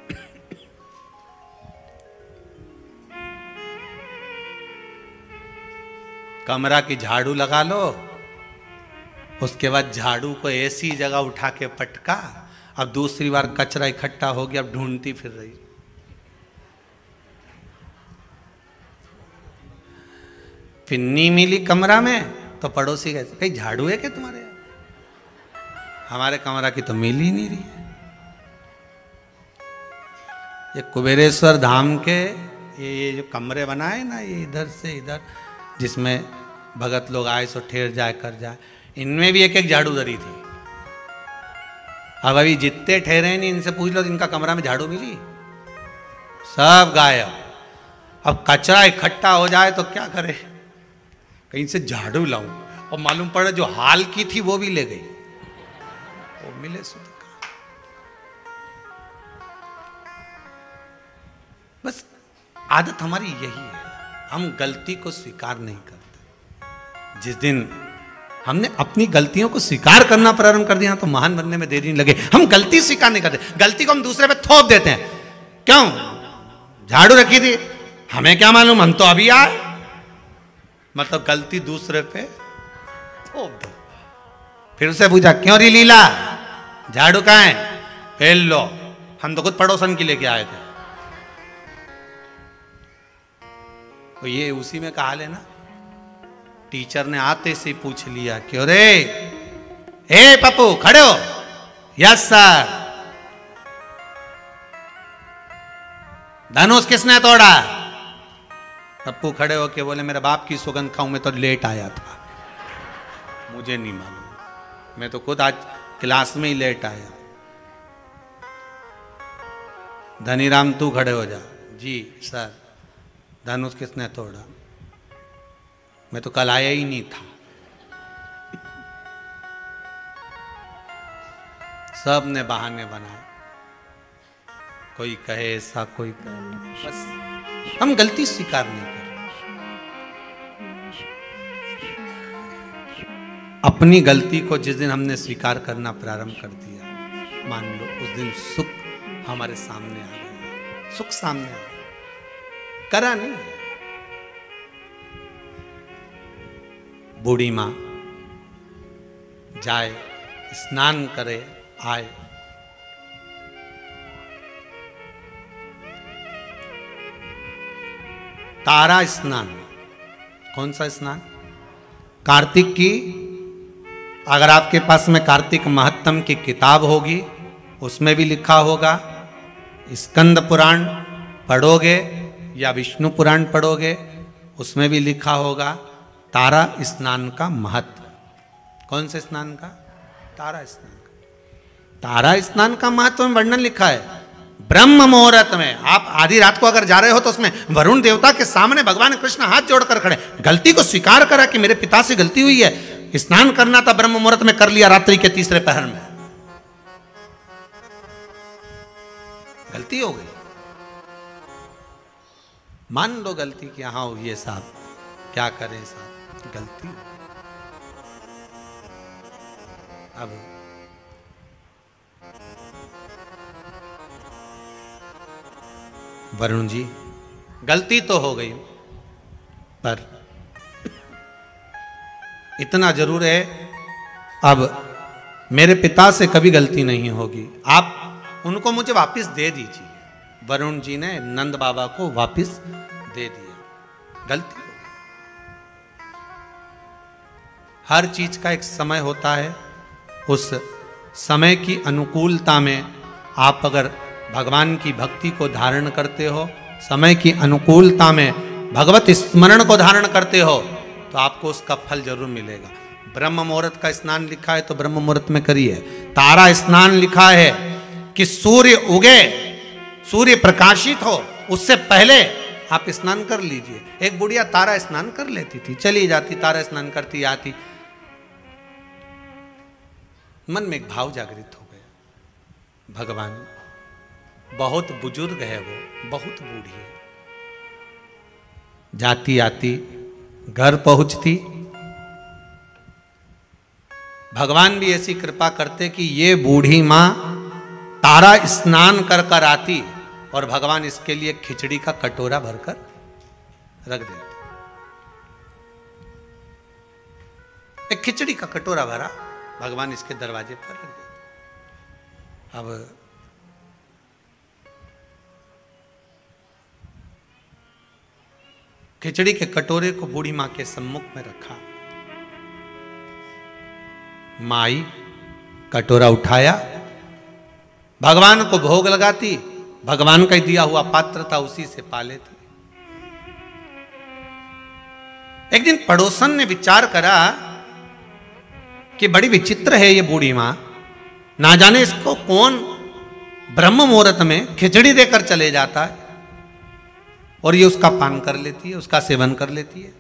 कमरा की झाड़ू लगा लो, उसके बाद झाड़ू को ऐसी जगह उठा के पटका, अब दूसरी बार कचरा इकट्ठा हो गया, अब ढूंढती फिर रही। फिर नी मिली कमरा में तो पड़ोसी कहते कहीं झाड़ू है क्या तुम्हारे? हमारे कमरा की तो मिल ही नहीं रही है। ये कुबेरेश्वर धाम के ये ये जो कमरे बनाए ना, ये इधर से इधर जिसमें भगत लोग आए सो ठेर जाए कर जाए, इनमें भी एक एक झाड़ू धरी थी। अब अभी जितने ठहरे नहीं, इनसे पूछ लो इनका कमरा में झाड़ू मिली, सब गायब। अब कचरा इकट्ठा हो जाए तो क्या करे, कहीं से झाड़ू लाऊं, और मालूम पड़े जो हाल की थी वो भी ले गई, वो मिले सो तो बस आदत हमारी यही है, हम गलती को स्वीकार नहीं करते। जिस दिन हमने अपनी गलतियों को स्वीकार करना प्रारंभ कर दिया तो महान बनने में देरी नहीं लगे। हम गलती स्वीकार नहीं करते, गलती को हम दूसरे पे थोप देते हैं। क्यों? झाड़ू रखी थी, हमें क्या मालूम, हम तो अभी आए, मतलब गलती दूसरे पे थोप दो। फिर उसे पूछा क्यों री लीला, झाड़ू कहाँ है? फेल लो, हम तो खुद पड़ोसन की लेके आए थे। तो ये उसी में कहा लेना, टीचर ने आते से पूछ लिया क्यों रे, ए पप्पू खड़े हो? Yes sir. धनुष किसने तोड़ा? पप्पू खड़े हो के बोले मेरे बाप की सुगंध खाऊं, मैं तो लेट आया था, मुझे नहीं मालूम, मैं तो खुद आज क्लास में ही लेट आया। धनीराम तू खड़े हो जा। जी सर। धनुष किसने तोड़ा? मैं तो कल आया ही नहीं था। सब ने बहाने बनाए, कोई कहे ऐसा, कोई कहे, बस हम गलती स्वीकार नहीं कर रहे। अपनी गलती को जिस दिन हमने स्वीकार करना प्रारंभ कर दिया, मान लो उस दिन सुख हमारे सामने आ गया, सुख सामने आ गया, करा नहीं। बूढ़ी मां जाए, स्नान करे, आए, तारा स्नान। कौन सा स्नान? कार्तिक की, अगर आपके पास में कार्तिक महत्तम की किताब होगी उसमें भी लिखा होगा, स्कंद पुराण पढ़ोगे या विष्णु पुराण पढ़ोगे उसमें भी लिखा होगा तारा स्नान का महत्व। कौन से स्नान का? तारा स्नान का। तारा स्नान का महत्व में वर्णन लिखा है ब्रह्म मुहूर्त में। आप आधी रात को अगर जा रहे हो तो उसमें वरुण देवता के सामने भगवान कृष्ण हाथ जोड़कर खड़े, गलती को स्वीकार करा कि मेरे पिता से गलती हुई है, स्नान करना था ब्रह्म मुहूर्त में, कर लिया रात्रि के तीसरे पहर में, गलती हो गई, मान लो गलती कि हाँ ये साहब क्या करें साहब, गलती। अब वरुण जी गलती तो हो गई, पर इतना जरूर है अब मेरे पिता से कभी गलती नहीं होगी, आप उनको मुझे वापस दे दीजिए। वरुण जी ने नंद बाबा को वापस दे दिया, गलती हो गई। हर चीज का एक समय होता है, उस समय की अनुकूलता में आप अगर भगवान की भक्ति को धारण करते हो, समय की अनुकूलता में भगवत स्मरण को धारण करते हो, तो आपको उसका फल जरूर मिलेगा। ब्रह्म मुहूर्त का स्नान लिखा है तो ब्रह्म मुहूर्त में करिए। तारा स्नान लिखा है कि सूर्य उगे, सूर्य प्रकाशित हो, उससे पहले आप स्नान कर लीजिए। एक बुढ़िया तारा स्नान कर लेती थी, चली जाती, तारा स्नान करती आती, मन में एक भाव जागृत हो गया, भगवान बहुत बुजुर्ग है, वो बहुत बूढ़ी है, जाती आती घर पहुंचती, भगवान भी ऐसी कृपा करते कि ये बूढ़ी मां तारा स्नान कर कर आती और भगवान इसके लिए खिचड़ी का कटोरा भरकर रख देते। एक खिचड़ी का कटोरा भरा, भगवान इसके दरवाजे पर रख देते। अब खिचड़ी के कटोरे को बूढ़ी मां के सम्मुख में रखा, माई कटोरा उठाया, भगवान को भोग लगाती, भगवान का दिया हुआ पात्र था उसी से पा लेती। एक दिन पड़ोसन ने विचार करा कि बड़ी विचित्र है ये बूढ़ी मां, ना जाने इसको कौन ब्रह्म मुहूर्त में खिचड़ी देकर चले जाता है और ये उसका पान कर लेती है, उसका सेवन कर लेती है।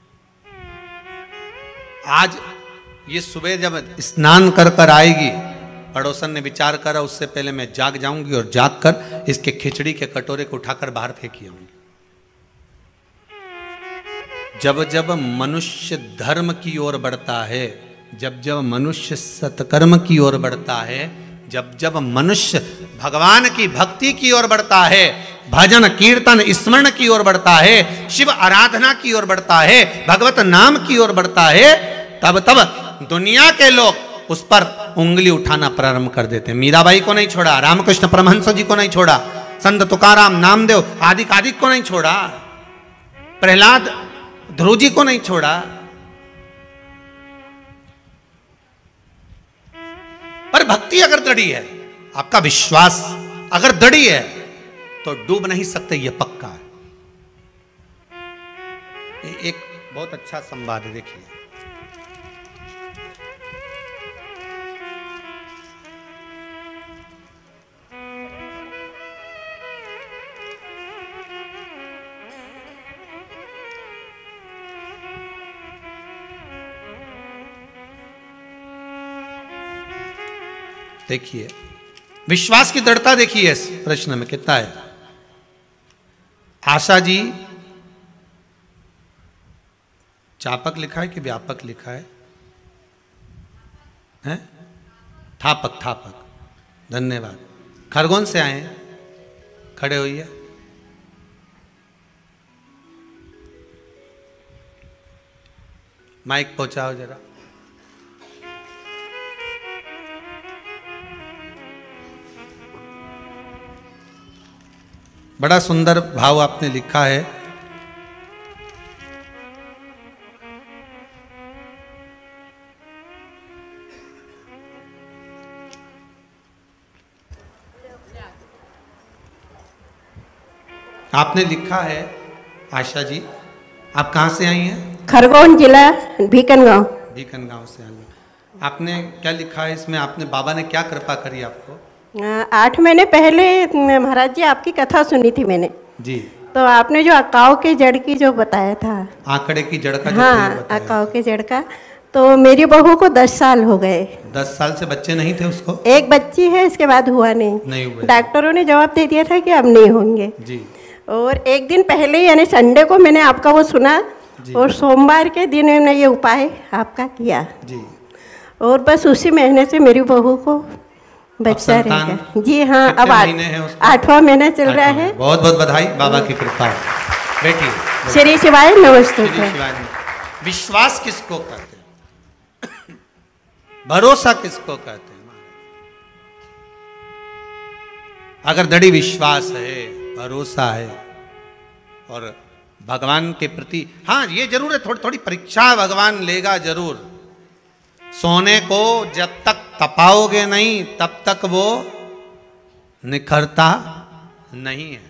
आज ये सुबह जब स्नान कर कर आएगी, पड़ोसन ने विचार करा उससे पहले मैं जाग जाऊंगी और जाग कर इसके खिचड़ी के कटोरे को उठाकर बाहर फेंकी आऊंगी। जब जब मनुष्य धर्म की ओर बढ़ता है, जब जब मनुष्य सत्कर्म की ओर बढ़ता है, जब जब मनुष्य भगवान की भक्ति की ओर बढ़ता है, भजन कीर्तन स्मरण की ओर बढ़ता है, शिव आराधना की ओर बढ़ता है, भगवत नाम की ओर बढ़ता है, तब तब दुनिया के लोग उस पर उंगली उठाना प्रारंभ कर देते हैं। मीराबाई को नहीं छोड़ा, रामकृष्ण परमहंस जी को नहीं छोड़ा, संत तुकाराम नामदेव आदि आदि को नहीं छोड़ा, प्रहलाद ध्रुव जी को नहीं छोड़ा। पर भक्ति अगर दृढ़ी है, आपका विश्वास अगर दृढ़ी है, तो डूब नहीं सकते, यह पक्का है। एक बहुत अच्छा संवाद है, देखिए। देखिए विश्वास की दृढ़ता देखिए इस प्रश्न में कितना है। आशा जी, चापक लिखा है कि व्यापक लिखा है? हैं? थापक, थापक, धन्यवाद। खरगोन से आए हैं, खड़े होइए। माइक पहुंचाओ जरा। बड़ा सुंदर भाव आपने लिखा है। आपने लिखा है, आशा जी, आप कहाँ से आई हैं? खरगोन जिला भीकनगांव। भीकनगांव से आई हैं। आपने क्या लिखा है इसमें? आपने बाबा ने क्या कृपा करी आपको? आठ महीने पहले महाराज जी आपकी कथा सुनी थी मैंने जी। तो आपने जो अकाव के जड़ की जो बताया था, आंकड़े की जड़ का जो हाँ अकाव के जड़ का, तो मेरी बहू को दस साल हो गए। दस साल से बच्चे नहीं थे उसको? एक बच्ची है, इसके बाद हुआ नहीं, नहीं हुआ। डॉक्टरों ने जवाब दे दिया था कि अब नहीं होंगे जी। और एक दिन पहले यानी संडे को मैंने आपका वो सुना और सोमवार के दिन मैंने ये उपाय आपका किया जी। और बस उसी महीने से मेरी बहू को बच्चा रहेगा। जी हाँ, अब आठवां महीना चल रहा है। बहुत बहुत बधाई, बाबा की कृपा। बेटी श्री शिवाय नमस्ते। विश्वास किसको कहते हैं? भरोसा किसको कहते हैं? अगर दृढ़ विश्वास है, भरोसा है और भगवान के प्रति, हाँ ये जरूर है, थोड़ी थोड़ी परीक्षा भगवान लेगा जरूर। सोने को जब तक तपाओगे नहीं तब तक वो निखरता नहीं है।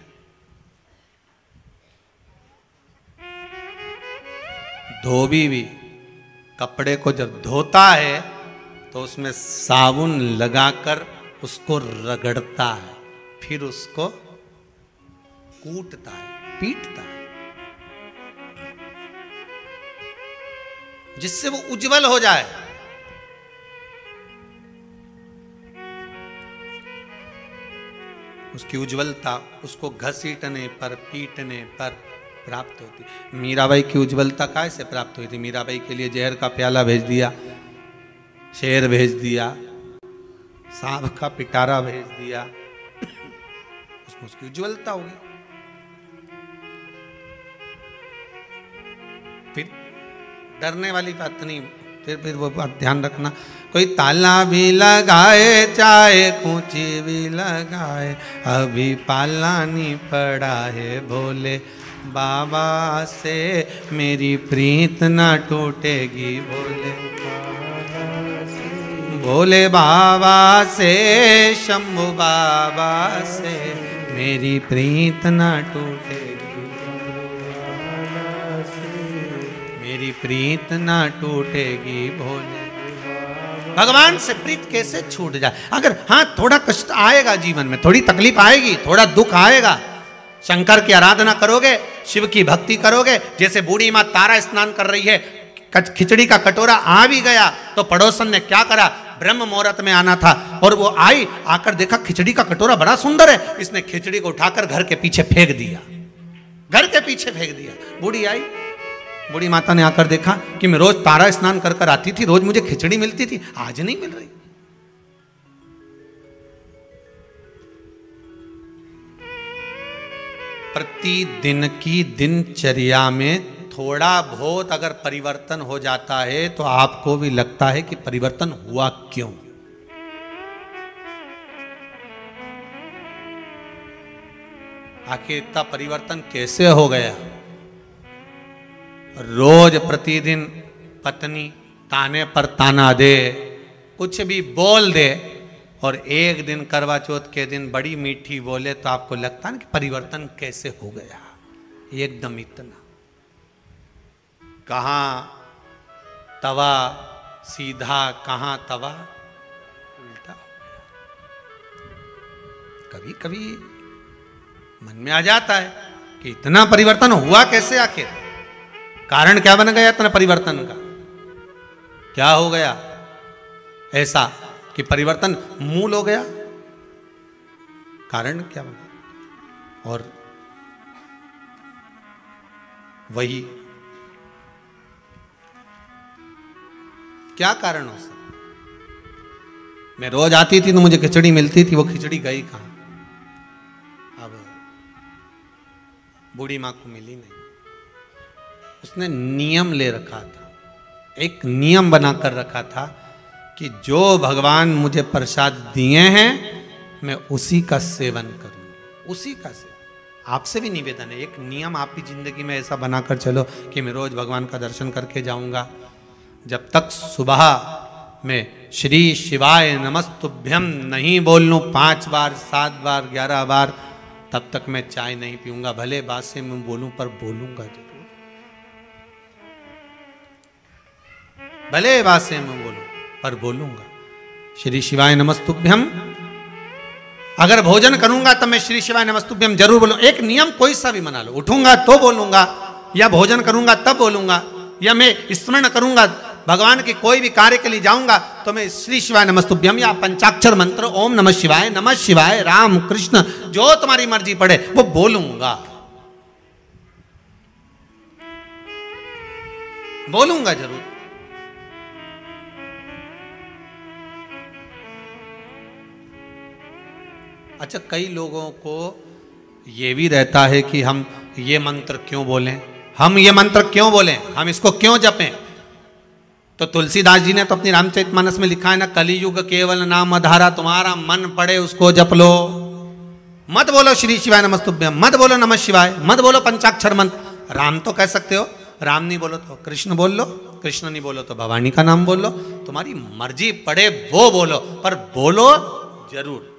धोबी भी कपड़े को जब धोता है तो उसमें साबुन लगाकर उसको रगड़ता है, फिर उसको कूटता है, पीटता है, जिससे वो उज्जवल हो जाए। उसकी उज्जवलता उसको घसीटने पर, पीटने पर प्राप्त होती। मीराबाई की उज्जवलता काय से प्राप्त हुई थी? मीराबाई के लिए जहर का प्याला भेज दिया, शेर भेज दिया, सांप का पिटारा भेज दिया, उसमें उसकी उज्जवलता होगी। फिर डरने वाली बात नहीं, फिर फिर वो बात ध्यान रखना, कोई ताला भी लगाए चाहे कूची भी लगाए, अभी पाला नहीं पड़ा है, भोले बाबा से मेरी प्रीत ना टूटेगी, भोले बाबा से, भोले बाबा से, शंभू बाबा से मेरी प्रीत ना टूटेगी, मेरी प्रीत ना टूटेगी भोले। भगवान से प्रीत कैसे छूट जाए? अगर हाँ थोड़ा कष्ट आएगा जीवन में, थोड़ी तकलीफ आएगी, थोड़ा दुख आएगा, शंकर की आराधना करोगे, शिव की भक्ति करोगे, जैसे बूढ़ी माँ तारा स्नान कर रही है, खिचड़ी का कटोरा आ भी गया तो पड़ोसन ने क्या करा, ब्रह्म मुहूर्त में आना था और वो आई, आकर देखा खिचड़ी का कटोरा बड़ा सुंदर है, इसने खिचड़ी को उठाकर घर के पीछे फेंक दिया, घर के पीछे फेंक दिया। बूढ़ी आई, बूढ़ी माता ने आकर देखा कि मैं रोज तारा स्नान कर कर आती थी, रोज मुझे खिचड़ी मिलती थी, आज नहीं मिल रही। प्रतिदिन की दिनचर्या में थोड़ा बहुत अगर परिवर्तन हो जाता है तो आपको भी लगता है कि परिवर्तन हुआ क्यों। आखिर इतना परिवर्तन कैसे हो गया? रोज प्रतिदिन पत्नी ताने पर ताना दे, कुछ भी बोल दे, और एक दिन करवा चौथ के दिन बड़ी मीठी बोले तो आपको लगता है कि परिवर्तन कैसे हो गया। एकदम इतना, कहाँ तवा सीधा, कहाँ तवा उल्टा हो गया। कभी कभी मन में आ जाता है कि इतना परिवर्तन हुआ कैसे, आखिर कारण क्या बन गया इतना परिवर्तन का? क्या हो गया ऐसा कि परिवर्तन मूल हो गया? कारण क्या बना? और वही क्या कारण हो सकता? मैं रोज आती थी तो मुझे खिचड़ी मिलती थी, वो खिचड़ी गई कहां? अब बूढ़ी मां को मिली नहीं। उसने नियम ले रखा था, एक नियम बनाकर रखा था कि जो भगवान मुझे प्रसाद दिए हैं मैं उसी का सेवन करूंगी, उसी का सेवन। आपसे भी निवेदन है, एक नियम आप भी जिंदगी में ऐसा बनाकर चलो कि मैं रोज भगवान का दर्शन करके जाऊंगा। जब तक सुबह में श्री शिवाय नमस्तुभ्यम नहीं बोल लूं पांच बार, सात बार, ग्यारह बार, तब तक मैं चाय नहीं पीऊंगा। भले बात से मैं बोलूं पर बोलूंगा जरूर, भले बात से मैं बोलूं पर बोलूंगा। श्री शिवाय नमस्तुभ्यम, अगर भोजन करूंगा तब मैं श्री शिवाय नमस्तुभ्यम जरूर बोलूं। एक नियम कोई सा भी बना लो, उठूंगा तो बोलूंगा, या भोजन करूंगा तब बोलूंगा, या मैं स्मरण करूंगा भगवान के कोई भी कार्य के लिए जाऊंगा तो मैं श्री शिवाय नमस्तुभ्यम या पंचाक्षर मंत्र ओम नमः शिवाय, नमः शिवाय, राम कृष्ण, जो तुम्हारी मर्जी पड़े वो बोलूंगा, बोलूंगा जरूर। अच्छा, कई लोगों को ये भी रहता है कि हम ये मंत्र क्यों बोलें, हम ये मंत्र क्यों बोलें, हम इसको क्यों जपें? तो तुलसीदास जी ने तो अपनी रामचरितमानस में लिखा है ना, कलियुग केवल नाम आधारा, तुम्हारा मन पड़े उसको जप लो। मत बोलो श्री शिवाय नमस्तुभ्यम, मत बोलो नमः शिवाय, मत बोलो पंचाक्षर मंत्र। राम तो कह सकते हो, राम नहीं बोलो तो कृष्ण बोल लो, कृष्ण नहीं बोलो तो भवानी का नाम बोल लो, तुम्हारी मर्जी पड़े वो बोलो, पर बोलो जरूर।